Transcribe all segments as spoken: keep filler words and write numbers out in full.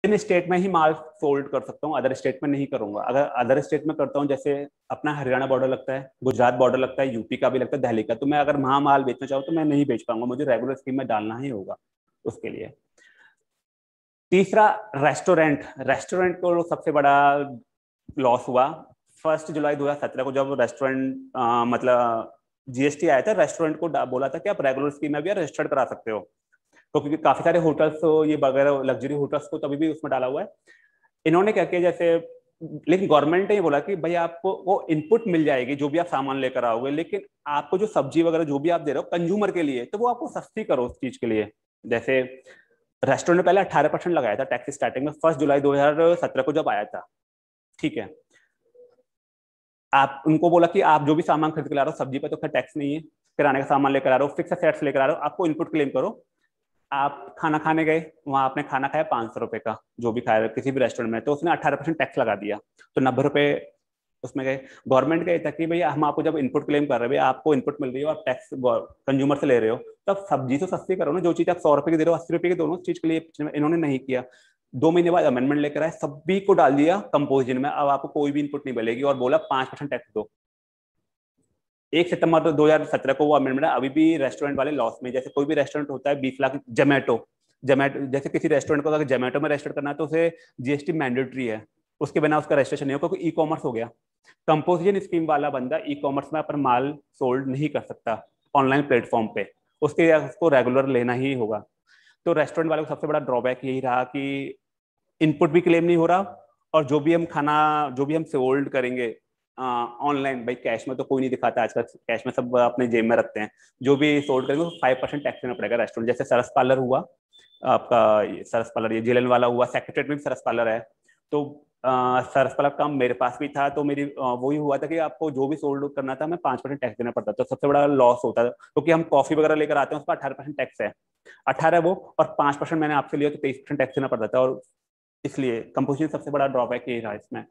इन state में ही माल sold कर सकता हूँ, अदर स्टेट में नहीं करूंगा। अगर अदर स्टेट में करता हूँ, जैसे अपना हरियाणा बॉर्डर लगता है, गुजरात बॉर्डर लगता है, यूपी का भी लगता है, दिल्ली का, तो मैं अगर वहां माल बेचना चाहूँ तो मैं नहीं बेच पाऊंगा, मुझे रेगुलर स्कीम में डालना ही होगा उसके लिए। तीसरा, रेस्टोरेंट। रेस्टोरेंट को सबसे बड़ा लॉस हुआ फर्स्ट जुलाई दो हजार सत्रह को, जब रेस्टोरेंट मतलब जीएसटी आया था, रेस्टोरेंट को बोला था कि आप रेगुलर स्कीम में भी रजिस्टर्ड करा सकते हो, तो क्योंकि काफी सारे होटल्स तो ये वगैरह लग्जरी होटल्स को तभी भी उसमें डाला हुआ है। इन्होंने क्या किया, जैसे लेकिन गवर्नमेंट ने ये बोला कि भाई आपको वो इनपुट मिल जाएगी जो भी आप सामान लेकर आओगे, लेकिन आपको जो सब्जी वगैरह जो भी आप दे रहे हो कंज्यूमर के लिए, तो वो आपको सस्ती करो उस चीज के लिए। जैसे रेस्टोरेंट ने पहले अठारह परसेंट लगाया था टैक्स स्टार्टिंग में, फर्स्ट जुलाई दो हजार सत्रह को जब आया था, ठीक है। आप उनको बोला कि आप जो भी सामान खरीद के ला रहे हो, सब्जी पर तो खैर टैक्स नहीं है, किराने का सामान लेकर आ रहे हो, फिक्स सेट्स लेकर आ रहे हो, आपको इनपुट क्लेम करो। आप खाना खाने गए, वहां आपने खाना खाया पांच सौ रुपए का, जो भी खाया किसी भी रेस्टोरेंट में, तो उसने अठारह परसेंट टैक्स लगा दिया, तो नब्बे रुपए उसमें गए। गवर्नमेंट का था कि भैया हम आपको जब इनपुट क्लेम कर रहे हैं, भैया आपको इनपुट मिल रही है, आप टैक्स कंज्यूमर से ले रहे हो, तब सब्जी तो सस्ती करो ना, जो चीज आप सौ रुपए की दे रहे हो अस्सी रुपए की दोनों चीज के लिए इन्होंने नहीं किया। दो महीने बाद अमेंडमेंट लेकर आए, सभी को डाल दिया कंपोजिशन में, अब आपको कोई भी इनपुट नहीं मिलेगी, और बोला पांच परसेंट टैक्स दो। एक सितंबर दो हजार सत्रह को वो अमेंडमेंट, अभी भी रेस्टोरेंट वाले लॉस में। जैसे कोई भी रेस्टोरेंट होता है बीस लाख, जोमेटो जोमेटो जैसे किसी रेस्टोरेंट को अगर जोमेटो में रजिस्टर करना है तो उसे जीएसटी मैंडेटरी है, उसके बिना उसका रजिस्ट्रेशन नहीं हो, क्योंकि ई कॉमर्स हो गया। कंपोजिशन स्कीम वाला बंदा ई कॉमर्स में अपन माल सोल्ड नहीं कर सकता ऑनलाइन प्लेटफॉर्म पे, उसके लिए उसको रेगुलर लेना ही होगा। तो रेस्टोरेंट वाले को सबसे बड़ा ड्रॉबैक यही रहा कि इनपुट भी क्लेम नहीं हो रहा, और जो भी हम खाना जो भी हम सोल्ड करेंगे ऑनलाइन, भाई कैश में तो कोई नहीं दिखाता आजकल, कैश में सब अपने जेब में रखते हैं, जो भी सोल्ड करेंगे फाइव परसेंट टैक्स देना पड़ेगा रेस्टोरेंट। जैसे सरस पार्लर हुआ आपका, सरस पार्लर ये जेलन वाला हुआ, सेक्रेटरीट में भी सरस पार्लर है, तो सरस पार्लर का मेरे पास भी था, तो मेरी वही हुआ था कि आपको जो भी सोल्ड करना था हमें पांच परसेंट टैक्स देना पड़ता था, तो सबसे बड़ा लॉस होता था, क्योंकि हम कॉफी वगैरह लेकर आते हैं उस पर अठारह परसेंट टैक्स है, अठारह वो और पांच परसेंट मैंने आपसे लिया तो तेईस परसेंट टैक्स देना पड़ता था, और इसलिए कंपोजिशन सबसे बड़ा ड्रॉबैक यही रहा इसमें।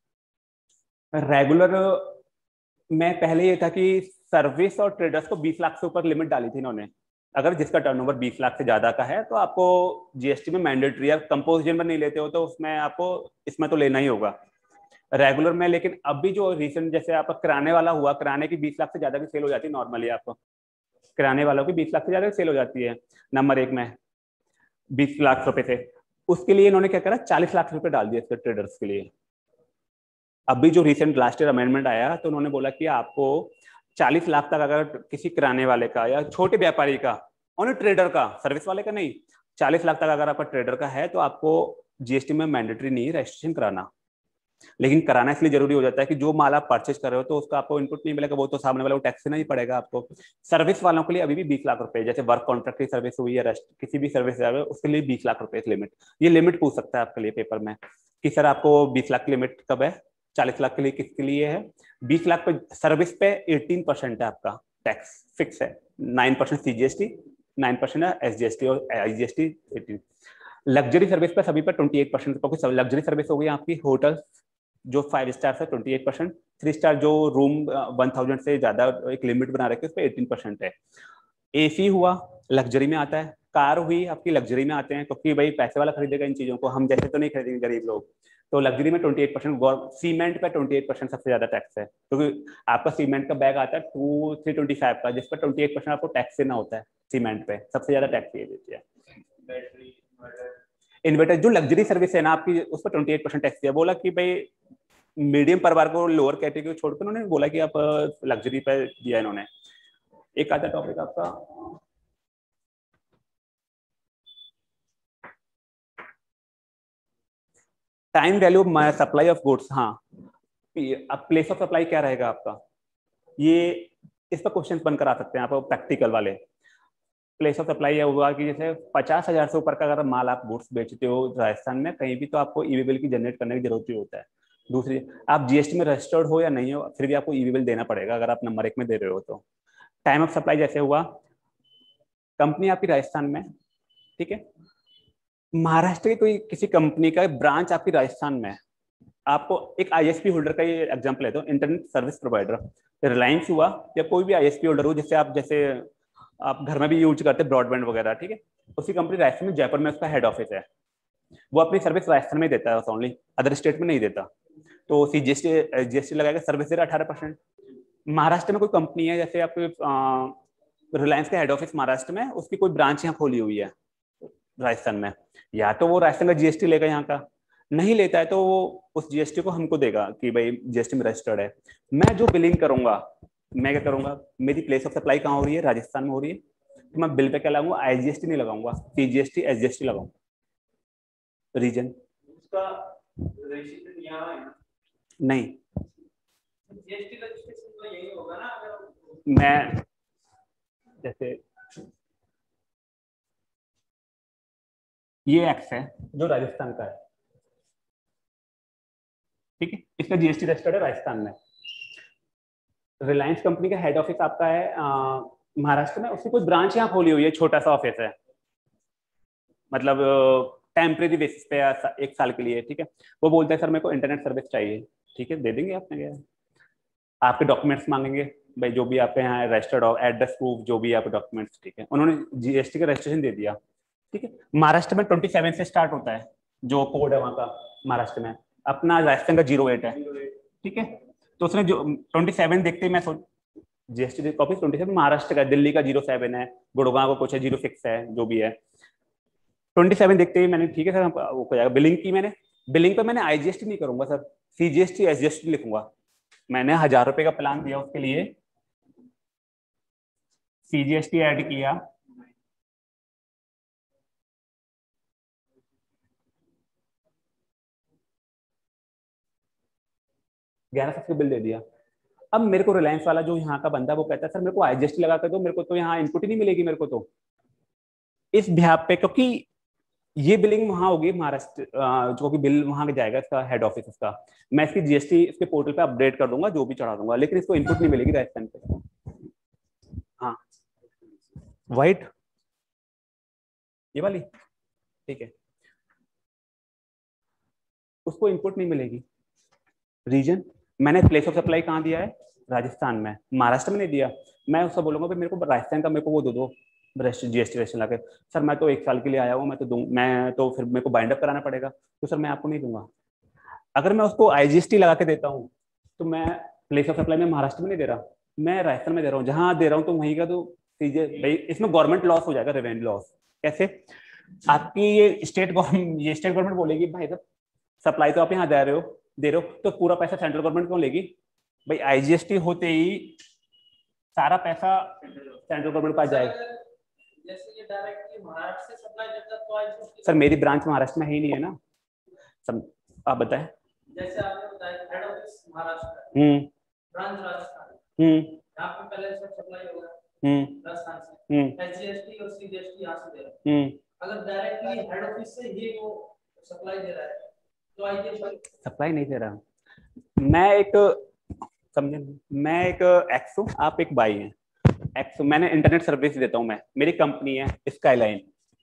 रेगुलर में पहले ये था कि सर्विस और ट्रेडर्स को बीस लाख से ऊपर लिमिट डाली थी इन्होंने, अगर जिसका टर्नओवर बीस लाख से ज्यादा का है तो आपको जीएसटी में मैंडेटरी है, कंपोजिशन में नहीं लेते हो तो उसमें आपको इसमें तो लेना ही होगा रेगुलर में। लेकिन अभी जो रिसेंट जैसे आपका किराने वाला हुआ, किराने की बीस लाख से ज्यादा की सेल हो जाती है नॉर्मली, आपको किराने वालों की बीस लाख से ज्यादा की सेल हो जाती है नंबर एक में बीस लाख रुपए से, उसके लिए इन्होंने क्या करा चालीस लाख रुपए डाल दिए इसके ट्रेडर्स के लिए। अभी जो रिसेंट लास्ट ईयर अमेंडमेंट आया तो उन्होंने बोला कि आपको चालीस लाख तक अगर किसी किराने वाले का या छोटे व्यापारी का, और ट्रेडर का, सर्विस वाले का नहीं, चालीस लाख तक अगर आपका ट्रेडर का है तो आपको जीएसटी में मैंडेटरी नहीं है रजिस्ट्रेशन कराना। लेकिन कराना इसलिए जरूरी हो जाता है कि जो माल आप परचेज कर रहे हो तो उसका आपको इनपुट नहीं मिलेगा, वो तो सामने वाले को टैक्स देना ही पड़ेगा आपको। सर्विस वालों के लिए अभी भी बीस लाख रुपए, जैसे वर्क कॉन्ट्रैक्ट की सर्विस हुई है, किसी भी सर्विस है उसके लिए बीस लाख रुपए लिमिट, ये लिमिट पूछ सकता है आपके लिए पेपर में कि सर आपको बीस लाख की लिमिट कब है, चालीस लाख के लिए किसके लिए है। बीस लाख पे सर्विस पे अठारह परसेंट है आपका टैक्स फिक्स है, nine percent CGST, nine percent है एसजीएसटी और आईजीएसटी एटीन। लग्जरी सर्विस पे सभी पे ट्वेंटी एट परसेंट, क्योंकि लग्जरी सर्विस हो गई आपकी होटल जो फाइव स्टार है twenty eight percent, three star जो रूम वन थाउजेंड से ज्यादा एक लिमिट बना रखे उस पर एटीन परसेंट है। एसी हुआ लग्जरी में आता है, कार हुई आपकी लग्जरी में आते हैं, क्योंकि भाई पैसे वाला खरीदेगा इन चीजों को, हम जैसे तो नहीं खरीदेंगे गरीब लोग, तो लग्जरी में ट्वेंटी एट परसेंट। सीमेंट पे ट्वेंटी एट परसेंट सबसे ज्यादा टैक्स है, क्योंकि तो आपका सीमेंट का बैग आता है टू थ्री ट्वेंटी फाइव का, जिस पर ट्वेंटी एट परसेंट आपको टैक्स देना होता है, सीमेंट पे सबसे ज्यादा टैक्स ये देती है। इन्वर्टर जो लग्जरी सर्विस है ना आपकी, उस पर ट्वेंटी एट परसेंट टैक्स दिया, बोला कि भाई मीडियम परिवार को लोअर कैटेगरी छोड़कर उन्होंने बोला कि आप लग्जरी पे दिया इन्होंने। एक आता टॉपिक आपका time value supply of goods. हाँ, अब प्लेस ऑफ सप्लाई क्या रहेगा आपका, ये इस पर क्वेश्चन बनकर आ सकते हैं आप प्रैक्टिकल वाले। प्लेस ऑफ सप्लाई यह हुआ कि जैसे पचास हजार से ऊपर का अगर माल आप गुड्स बेचते हो राजस्थान में कहीं भी, तो आपको ई वी बिल की जनरेट करने की जरूरत ही होता है। दूसरी, आप जीएसटी में रजिस्टर्ड हो या नहीं हो, फिर भी आपको ई वी बिल देना पड़ेगा अगर आप नंबर एक में दे रहे हो तो। टाइम ऑफ सप्लाई जैसे हुआ, कंपनी आपकी राजस्थान में, ठीक है, महाराष्ट्र की कोई किसी कंपनी का ब्रांच आपकी राजस्थान में, आपको एक आईएसपी होल्डर का ये एग्जांपल है तो इंटरनेट सर्विस प्रोवाइडर रिलायंस हुआ या कोई भी आईएसपी होल्डर हो, जैसे आप जैसे आप घर में भी यूज करते हैं ब्रॉडबैंड वगैरह, ठीक है, उसी कंपनी राजस्थान में जयपुर में उसका हेड ऑफिस है, वो अपनी सर्विस राजस्थान में देता है ओनली, अदर स्टेट में नहीं देता। तो सी जीएसटी जीएसटी लगाएगा, सर्विस दे रहा अठारह परसेंट। महाराष्ट्र में कोई कंपनी है, जैसे आपके रिलायंस का हेड ऑफिस महाराष्ट्र में, उसकी कोई ब्रांच यहाँ खोली हुई है राजस्थान में, या तो वो राजस्थान का जीएसटी लेगा, यहाँ का नहीं लेता है तो वो उस जीएसटी को हमको देगा कि भाई जीएसटी में रजिस्टर्ड है। मैं जो बिलिंग करूंगा, मैं क्या करूंगा, मेरी प्लेस ऑफ सप्लाई कहाँ हो रही है, राजस्थान में हो रही है, तो मैं बिल पे क्या लगाऊंगा, आईजीएसटी नहीं लगाऊंगा, सीजीएसटी एसजीएसटी लगाऊंगा। रीजन उसका रजिस्ट्रेशन यहाँ है नहीं, जीएसटी रजिस्ट्रेशन तो यही होगा ना। अगर मैं जैसे ये एक्स है जो राजस्थान का है, ठीक है, इसका जीएसटी रजिस्टर्ड है राजस्थान में। रिलायंस कंपनी का हेड ऑफिस आपका है महाराष्ट्र में, उसकी कोई ब्रांच यहाँ खोली हुई है, छोटा सा ऑफिस है, मतलब टेम्परेरी बेसिस पे एक साल के लिए, ठीक है। वो बोलते हैं सर मेरे को इंटरनेट सर्विस चाहिए, ठीक है, दे देंगे। आपने क्या, आपके डॉक्यूमेंट्स मांगेंगे, भाई जो भी आपके यहाँ रजिस्टर्ड हो, एड्रेस प्रूफ, जो भी आपके डॉक्यूमेंट्स, ठीक है। उन्होंने जीएसटी का रजिस्ट्रेशन दे दिया, ठीक है। महाराष्ट्र में ट्वेंटी सेवन से स्टार्ट होता है जो कोड है वहाँ का, महाराष्ट्र में अपना राजस्थान का जीरो एट है, ठीक है। तो उसने जो ट्वेंटी सेवन देखते ही मैं सोच, GST copy twenty seven Maharashtra का, दिल्ली का जीरो सेवन है, गुड़गांव का कुछ है जीरो सिक्स है, जो भी है। ट्वेंटी सेवन देखते ही मैंने, ठीक है सर वो हो जाएगा। बिलिंग की मैंने, बिलिंग पे मैंने आईजीएसटी नहीं करूंगा सर, सीजीएसटी एसजीएसटी लिखूंगा। मैंने हजार रुपए का प्लान दिया, उसके लिए सीजीएसटी ऐड किया, ग्यारह सौ का बिल दे दिया। अब मेरे को रिलायंस वाला जो यहाँ का बंदा, वो कहता है सर मेरे को आईजीएसटी लगा कर दो, मेरे को तो यहाँ इनपुट ही नहीं मिलेगी मेरे को तो इस बिहाफ पे, क्योंकि ये बिलिंग वहां होगी महाराष्ट्र, जो भी बिल वहां जाएगा इसका हेड ऑफिस इसका, मैं इसकी जीएसटी इसके पोर्टल पे अपडेट कर दूंगा, जो भी चढ़ा दूंगा, लेकिन इसको इनपुट नहीं मिलेगी राजस्थान पे। हाँ वाइट ये वाली, ठीक है, उसको इनपुट नहीं मिलेगी। रीजन, मैंने प्लेस ऑफ सप्लाई कहाँ दिया है, राजस्थान में, महाराष्ट्र में नहीं दिया। मैं उससे बोलूंगा भाई मेरे को राजस्थान का मेरे को वो दो दो जीएसटी रजिस्ट्रेशन लाके। सर मैं तो एक साल के लिए आया हूँ, मैं तो दूं, मैं तो फिर मेरे को बाइंड अप कराना पड़ेगा, तो सर मैं आपको नहीं दूंगा। अगर मैं उसको आईजीएसटी लगा के देता हूँ तो मैं प्लेस ऑफ सप्लाई में महाराष्ट्र में नहीं दे रहा, मैं राजस्थान में दे रहा हूँ, जहां दे रहा हूँ तो वहीं का तो सीजे भाई, इसमें गवर्नमेंट लॉस हो जाएगा, रेवेन्यू लॉस। कैसे, आपकी ये स्टेट गवर्नमेंट ये स्टेट गवर्नमेंट बोलेगी भाई साहब सप्लाई तो आप यहाँ दे रहे हो दे रहे हो तो पूरा पैसा सेंट्रल गवर्नमेंट क्यों लेगी भाई, आईजीएसटी होते ही सारा पैसा सेंट्रल गवर्नमेंट पास जाएगा। जैसे ये डायरेक्टली महाराष्ट्र से सप्लाई देता तो आईजीएसटी, सर मेरी ब्रांच महाराष्ट्र में ही नहीं है ना, सब आप बताएं। जैसे आपने बताया हेड ऑफिस महाराष्ट्र, हम्म ब्रांच राजस्थान, हम्म यहाँ पे पहले से सप्लाई होगा हम्म राजस्थान से, हम्म एसजीएसटी और सीजीएसटी यहाँ से दे रहा है। हम्म अगर डायरेक्टली हेड ऑफिस से ही वो सप्लाई दे रहा है तो आईजीएसटी सप्लाई नहीं दे रहा। मैं एक समझे, मैं एक एक्स हूँ, आप एक बाई हैं। एक्स, मैंने इंटरनेट सर्विस देता हूँ, मैं, मेरी कंपनी है स्काईलाइन,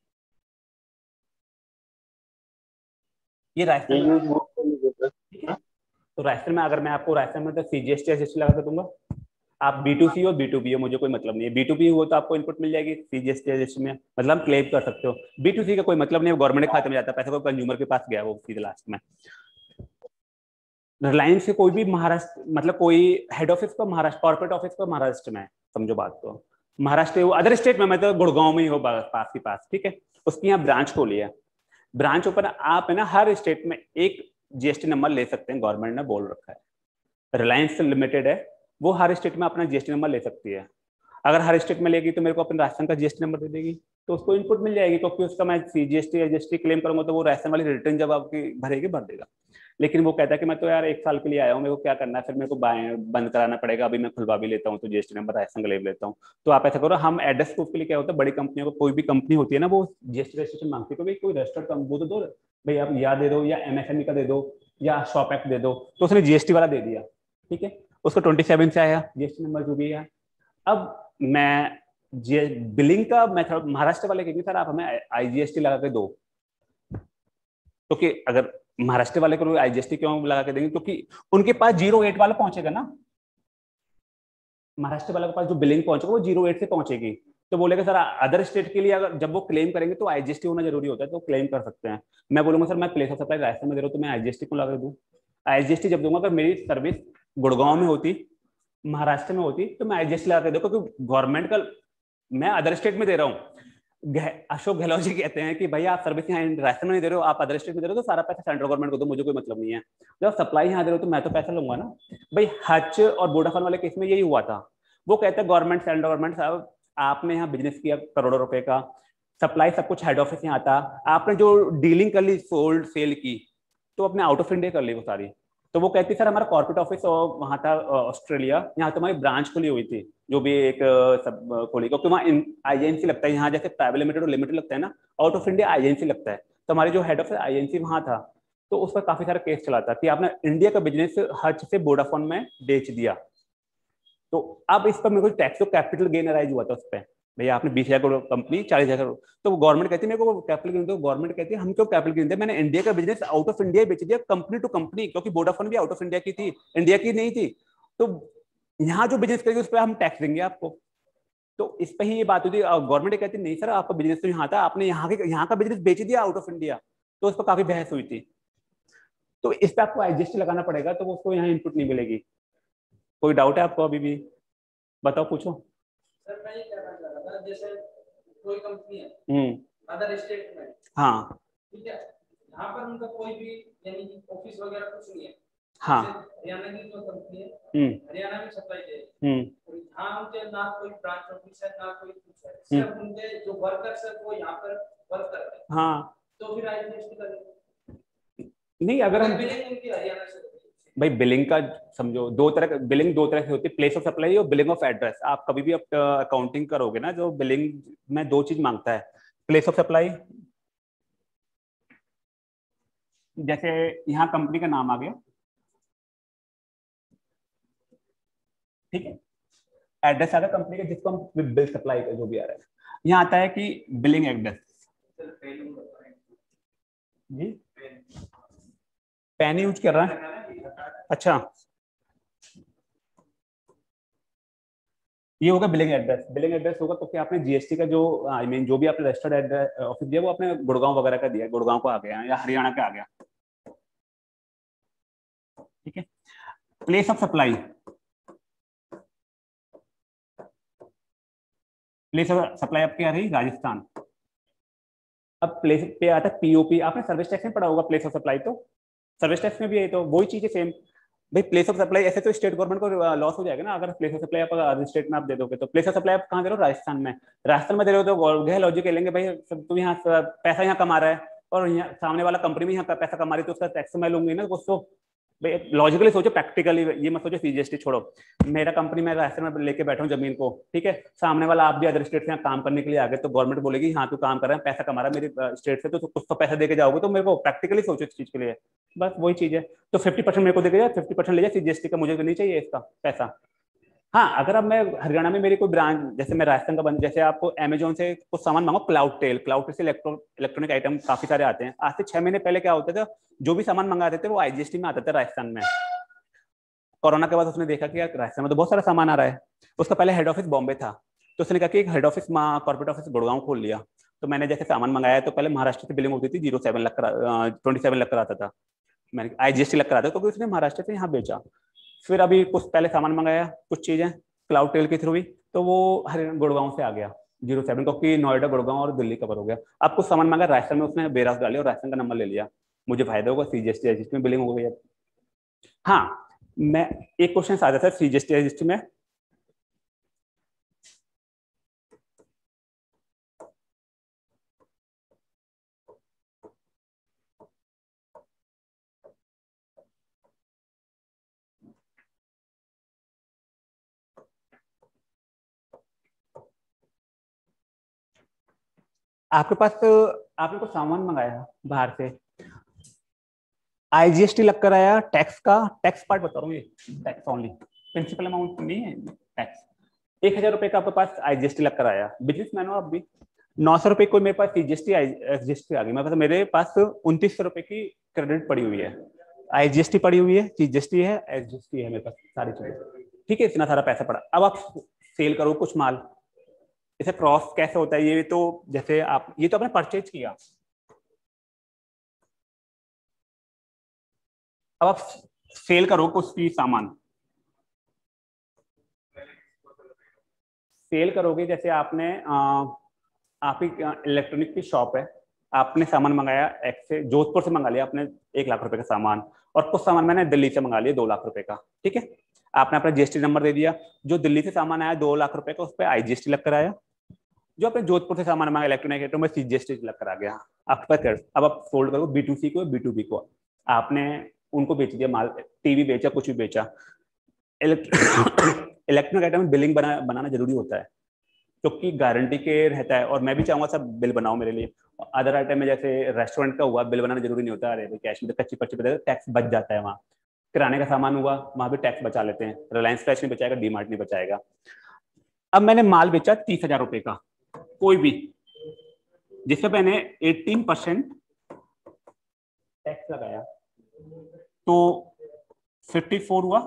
ये राजस्थान, ठीक है। तो राजस्थान में अगर मैं आपको राजस्थान में तो सीजीएसटी एसजीएसटी लगा कर दूंगा, आप बी टू सी हो बी टू बी हो मुझे कोई मतलब नहीं है, बी टू बी हो तो आपको इनपुट मिल जाएगी सीजीएसटी एसजीएसटी में, मतलब क्लेम कर सकते हो। बी टू सी का कोई मतलब नहीं है, गवर्नमेंट के खाते में जाता है पैसा, वो कंज्यूमर के पास गया वो सीधे लास्ट में। रिलायंस के कोई भी महाराष्ट्र, मतलब कोई हेड ऑफिस का महाराष्ट्र, कॉर्पोरेट ऑफिस का महाराष्ट्र में, समझो बात को, महाराष्ट्र वो अदर स्टेट में, मतलब गुड़गांव में ही हो पास के पास, ठीक है, उसकी यहाँ ब्रांच खोली है। ब्रांच ओपन आप है ना, हर स्टेट में एक जीएसटी नंबर ले सकते हैं, गवर्नमेंट ने बोल रखा है। रिलायंस लिमिटेड है, वो हर स्टेट में अपना जीएसटी नंबर ले सकती है। अगर हर स्टेट में लेगी तो मेरे को अपने राजस्थान का जीएसटी नंबर दे देगी, तो उसको इनपुट मिल जाएगी, क्योंकि उसका मैं सीजीएसटी एसजीएसटी क्लेम करूंगा तो वो राजस्थान वाली रिटर्न जब आपकी भरेगी भर देगा। लेकिन वो कहता है कि मैं तो यार एक साल के लिए आया हूँ, मेरे को क्या करना है, फिर मेरे को बंद कराना पड़ेगा, अभी मैं खुलवा भी लेता हूँ तो जीएसटी नंबर राजस्थान का ले लेता हूँ। तो आप ऐसा करो, हम एड्रेस प्रूफ के लिए क्या होता है, बड़ी कंपनियों को, कोई भी कंपनी होती है ना, वो जीएसटी रजिस्ट्रेशन मांगती है, कोई रजिस्टर्ड कंपनी वो तो दो भाई, आप या दे दो या एमएसएमई का दे दो या शॉप एक्ट दे दो, तो उसने जीएसटी वाला दे दिया, ठीक है, उसको ट्वेंटी सेवन से आया जीएसटी नंबर जो भी है। अब मैं जी बिलिंग का मेथड महाराष्ट्र वाले कहेंगे सर आप हमें आईजीएसटी लगा के दो, क्योंकि तो अगर महाराष्ट्र वाले को आईजीएसटी क्यों लगा के देंगे, क्योंकि उनके पास जीरो एट वाला पहुंचेगा ना, महाराष्ट्र वाले के पास जो बिलिंग पहुंचेगा वो जीरो एट से पहुंचेगी, तो बोलेगा सर अदर स्टेट के लिए अगर जब वो क्लेम करेंगे तो आईजीएसटी होना जरूरी होता है, तो क्लेम कर सकते हैं। मैं बोलूंगा सर मैं प्लेस ऑफ सप्लाई राजस्थान में दे रहा हूँ तो मैं आईजीएसटी क्यों लगा दूँ? आईजीएसटी जब दूंगा, अगर मेरी सर्विस गुड़गांव में होती, महाराष्ट्र में होती, तो मैं आईजीएसटी लगा के दूँ, क्योंकि गवर्नमेंट का मैं अदर स्टेट में दे रहा हूँ। अशोक गहलोत जी कहते हैं कि भाई आप सर्विस यहाँ राजस्थान में नहीं दे रहे हो, आप अदर स्टेट में दे रहे हो, तो सारा पैसा सेंट्रल गवर्नमेंट को दो, मुझे कोई मतलब नहीं है। जब सप्लाई यहाँ दे रहे हो तो मैं तो पैसा लूंगा ना भाई। हच और वोडाफोन वाले केस में यही हुआ था। वो कहते हैं गवर्नमेंट, सेंट्रल गवर्नमेंट साहब आपने यहाँ बिजनेस किया करोड़ों रुपए का, सप्लाई सब कुछ हेड ऑफिस यहाँ था, आपने जो डीलिंग कर ली सोल्ड सेल की तो अपने आउट ऑफ इंडिया कर ली वो सारी। तो वो कहती सर हमारा कॉर्पोरेट ऑफिस वहाँ था ऑस्ट्रेलिया, यहाँ तुम्हारी ब्रांच खुली हुई थी जो भी एक सब खोली, क्योंकि वहाँ आईएनसी लगता है, यहाँ जैसे प्राइवेट लिमिटेड और लिमिटेड लगता है ना, आउट ऑफ इंडिया आईएनसी लगता है। तो हमारी जो हेड ऑफिस आईएनसी वहाँ था, तो उस पर काफी सारा केस चला था कि आपने इंडिया का बिजनेस हज से वोडाफोन में बेच दिया। तो अब इस पर मेरे को टैक्स कैपिटल गेन अराइज हुआ था उस पर, भैया आपने बीस हजार करोड़ कंपनी चालीस हजार करोड़, तो गवर्नमेंट कहती है मेरे को कैपिटल गेन दो। गवर्नमेंट कहती है हम क्यों कैपिटल गेन दे, मैंने इंडिया का बिजनेस आउट ऑफ इंडिया बेच दिया कंपनी टू कंपनी, क्योंकि वोडाफोन भी आउट ऑफ इंडिया की थी, इंडिया की नहीं थी। तो यहाँ जो बिजनेस करेगी उस पर हम टैक्स देंगे आपको। तो इस पर ही ये बात होती है। गवर्नमेंट कहती नहीं सर आपका बिजनेस तो यहाँ था, आपने यहाँ के यहाँ का बिजनेस बेच दिया आउट ऑफ इंडिया। तो उस पर काफी बहस हुई थी। तो इस पर आपको आईजीएसटी लगाना पड़ेगा, तो उसको यहाँ इनपुट नहीं मिलेगी। कोई डाउट है आपको अभी भी? बताओ, पूछो। सर मैं ये कहना चाह रहा था, जैसे कोई कंपनी है हम्म अदर स्टेट में, हाँ ठीक है, यहाँ पर उनका कोई भी यानी ऑफिस वगैरह कुछ नहीं है। हाँ हरियाणा की जो कंपनी है हम्म हरियाणा में सप्लाई दे, हम्म यहाँ उनके ना कोई ब्रांच ऑफिस है ना कोई कुछ है, सिर्फ उनके जो वर्कर्स है वो यहाँ पर वर्क करते हैं। हाँ तो फिर आईजीएसटी लगेगा नहीं, अगर हम बिलिंग उनकी हरियाणा से भाई बिलिंग का समझो, दो तरह बिलिंग दो तरह से होती है, प्लेस ऑफ सप्लाई और बिलिंग ऑफ एड्रेस। आप कभी भी अकाउंटिंग करोगे ना, जो बिलिंग में दो चीज मांगता है, प्लेस ऑफ सप्लाई, जैसे यहाँ कंपनी का नाम आ गया, ठीक है, एड्रेस आ गया कंपनी का जिसको हम बिल सप्लाई का जो भी आ रहा है, यहाँ आता है कि बिलिंग एड्रेस। जी पेन यूज कर रहा है, अच्छा ये होगा बिलिंग एड्रेस। बिलिंग एड्रेस होगा क्योंकि तो आपने जीएसटी का जो आई I मीन mean, जो भी आपने रजिस्टर्ड एड्रेस ऑफिस दिया वो आपने गुड़गांव वगैरह का दिया, गुड़गांव को आ गया या हरियाणा का आ गया, ठीक है। Place of supply, place of supply आपकी आ रही राजस्थान। अब प्लेस पे आता है पीओपी, आपने सर्विस टैक्स में पढ़ा होगा प्लेस ऑफ सप्लाई, तो सर्विस टैक्स में भी है, तो वही चीज है सेम भाई। प्लेस ऑफ सप्लाई ऐसे तो स्टेट गवर्नमेंट को लॉस हो जाएगा ना, अगर प्लेस ऑफ सप्लाई आप अदर स्टेट में आप दे दोगे। तो प्लेस ऑफ सप्लाई आप कहाँ दे रहे हो? राजस्थान में। राजस्थान में दे रहे हो तो गह लॉजिक लेंगे भाई तुम यहाँ पैसा यहाँ कमा रहा है और यहाँ सामने वाला कंपनी में यहाँ पैसा कमा रही है, तो उसका टैक्स मैं लूंगी ना। उसको लॉजिकली सोचो, प्रैक्टिकली, ये मत सोचो सीजीएसटी छोड़ो। मेरा कंपनी में राजस्थान में लेके बैठा हूँ जमीन को, ठीक है, सामने वाला आप भी अदर स्टेट से यहाँ काम करने के लिए आ गए, तो गवर्नमेंट बोलेगी हाँ तू काम कर रहा है, पैसा कमा रहा है मेरी स्टेट से, तो कुछ तो पैसा देके जाओगे। तो मेरे को प्रैक्टिकली सोचो इस चीज के लिए, बस वही चीज है। तो फिफ्टी परसेंट मेरे को देके जाए, फिफ्टी परसेंट ले जाए सीजीएसटी का, मुझे नहीं चाहिए इसका पैसा। हाँ अगर अब मैं हरियाणा में मेरी कोई ब्रांच, जैसे मैं राजस्थान का बन, जैसे आपको अमेजोन से कुछ सामान मांगो, क्लाउड टेल, क्लाउड टेल से इलेक्ट्रॉनिक आइटम काफी सारे आते हैं। आज से छह महीने पहले क्या होता था, जो भी सामान मंगाते थे वो आईजीएसटी में आता था राजस्थान में। कोरोना के बाद उसने देखा कि यार राजस्थान में तो बहुत सारा सामान आ रहा है। उसका पहले हेड ऑफिस बॉम्बे था, तो उसने कहा कि head office corporate office Gurgaon खोल लिया। तो मैंने जैसे सामान मंगाया तो पहले महाराष्ट्र से बिलिंग होती थी, zero seven lakh twenty seven lakh आता था, मैंने आईजीएसटी लग कराता, तो उसने महाराष्ट्र से यहाँ बेचा। फिर अभी कुछ पहले सामान मंगाया, कुछ चीजें क्लाउड टेल के थ्रू भी, तो वो हरियाणा गुड़गांव से आ गया जीरो सेवन, क्योंकि नोएडा, गुड़गांव और दिल्ली कवर हो गया। अब कुछ सामान मंगा राजस्थान में, उसने बेरास डाली और राजस्थान का नंबर ले लिया, मुझे फायदा होगा, सीजीएसटी रजिस्ट्री में बिलिंग हो गई। हाँ मैं एक क्वेश्चन आ जाता है सीजीएसटी रजिस्ट्री में, आपके पास आपने कुछ सामान मंगाया बाहर से, आईजीएसटी लग कर आया, टैक्स का, टैक्स पार्ट बता रहा हूँ, ये टैक्स ओनली, प्रिंसिपल अमाउंट नहीं है टैक्स। एक हजार रुपए का आपके पास आईजीएसटी लग कर आया, बिजनेस मैन हो आप भी, नौ सौ रुपए को मेरे पास सीजीएसटी एसजीएसटी आ गई, मेरे पास मेरे पास उनतीस सौ रुपए की क्रेडिट पड़ी हुई है, आईजीएसटी पड़ी हुई है, सीजीएसटी है, एसजीएसटी है मेरे पास, सारी चीजें, ठीक है, इतना सारा पैसा पड़ा। अब आप सेल करो कुछ माल, इसे क्रॉस कैसे होता है, ये तो जैसे आप ये तो आपने परचेज किया, अब आप सेल करो कुछ भी सामान, सेल करोगे जैसे आपने आ, आप ही इलेक्ट्रॉनिक की शॉप है, आपने सामान मंगाया एक्स से, जोधपुर से मंगा लिया आपने एक लाख रुपए का सामान, और कुछ सामान मैंने दिल्ली से मंगा लिया दो लाख रुपए का, ठीक है। आपने अपना जीएसटी नंबर दे दिया, जो दिल्ली से सामान आया दो लाख रुपए का उस पर आईजीएसटी लग कर आया, जो अपने जोधपुर से सामान मंगाया इलेक्ट्रॉनिक आइटम में सीजीएसटी लग कर आ गया आपके पास। अब आप फोल्ड करो बी टू सी को बी टू बी को, आपने उनको बेच दिया माल, टीवी बेचा, कुछ भी बेचा। इलेक्ट्रॉनिक आइटम में बिलिंग बना बनाना जरूरी होता है क्योंकि गारंटी के रहता है, और मैं भी चाहूंगा सब बिल बनाओ मेरे लिए। अदर आइटम में जैसे रेस्टोरेंट का हुआ बिल बनाना जरूरी नहीं होता, अरे भाई कैश में तो कच्ची पर्ची पे टैक्स बच जाता है। वहाँ किराने का सामान हुआ वहां भी टैक्स बचा लेते हैं, रिलायंस फ्रेश नहीं बचाएगा, डीमार्ट नहीं बचाएगा। अब मैंने माल बेचा तीस हजार रुपए का कोई भी, जिसपे मैंने एटीन परसेंट टैक्स लगाया, तो फिफ्टी फोर हुआ,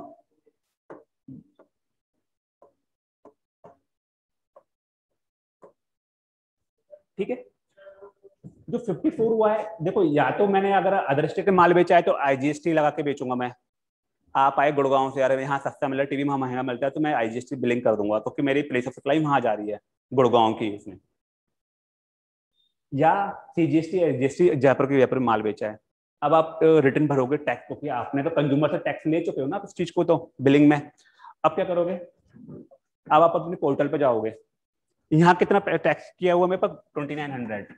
ठीक है। जो फिफ्टी फोर हुआ है, देखो या तो मैंने अगर अदर स्टेट में माल बेचा है तो आईजीएसटी लगा के बेचूंगा मैं। आप आए गुड़गांव से, यार यहाँ सस्ता मिल रहा है, टीवी वहां महंगा मिलता है, तो मैं आईजीएसटी बिलिंग कर दूंगा क्योंकि मेरी प्लेस ऑफ सप्लाई वहां जा रही है गुड़गांव की इसमें। या सीजीएसटी एसजीएसटी जयपुर की जयपुर माल बेचा है, अब आप रिटर्न भरोगे टैक्स, क्योंकि आपने तो कंज्यूमर से टैक्स ले चुके हो ना उस चीज को तो बिलिंग में। अब क्या करोगे, अब आप अपने पोर्टल पे जाओगे, यहाँ कितना टैक्स किया हुआ मेरे पास ट्वेंटी नाइन हंड्रेड,